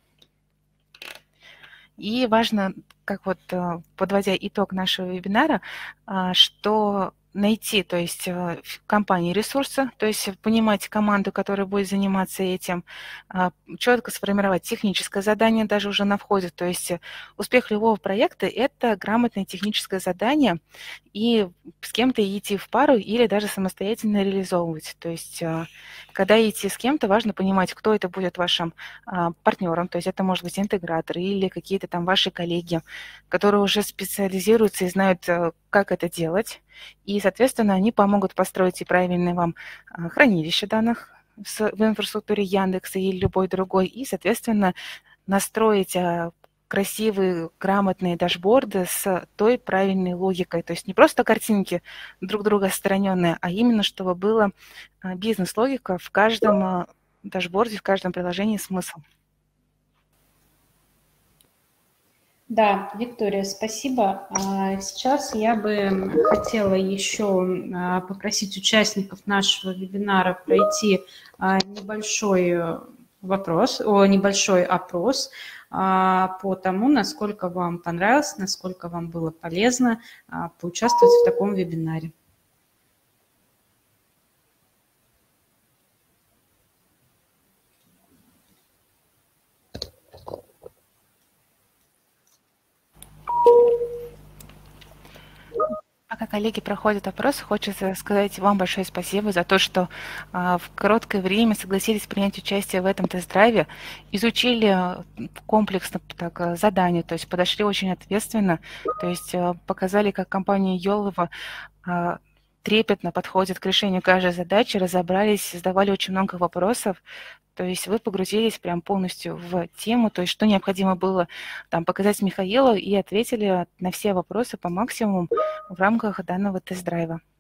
И важно, как вот подводя итог нашего вебинара, что найти, то есть в компании ресурсы, то есть понимать команду, которая будет заниматься этим, четко сформировать техническое задание даже уже на входе, то есть успех любого проекта – это грамотное техническое задание, и с кем-то идти в пару или даже самостоятельно реализовывать. То есть когда идти с кем-то, важно понимать, кто это будет вашим партнером, то есть это может быть интегратор или какие-то там ваши коллеги, которые уже специализируются и знают, как это делать. И, соответственно, они помогут построить и правильное вам хранилище данных в инфраструктуре Яндекса или любой другой, и, соответственно, настроить красивые, грамотные дашборды с той правильной логикой. То есть не просто картинки друг друга отстраненные, а именно, чтобы была бизнес-логика в каждом дашборде, в каждом приложении смысл. Да, Виктория, спасибо. Сейчас я бы хотела еще попросить участников нашего вебинара пройти небольшой вопрос, о, небольшой опрос по тому, насколько вам понравилось, насколько вам было полезно поучаствовать в таком вебинаре. Пока коллеги проходят опрос, хочется сказать вам большое спасибо за то, что а, в короткое время согласились принять участие в этом тест-драйве, изучили комплексно так, задание, то есть подошли очень ответственно, то есть а, показали, как компания Йолова а, трепетно подходят к решению каждой задачи, разобрались, задавали очень много вопросов. То есть вы погрузились прям полностью в тему, то есть что необходимо было там показать Михаилу, и ответили на все вопросы по максимуму в рамках данного тест-драйва.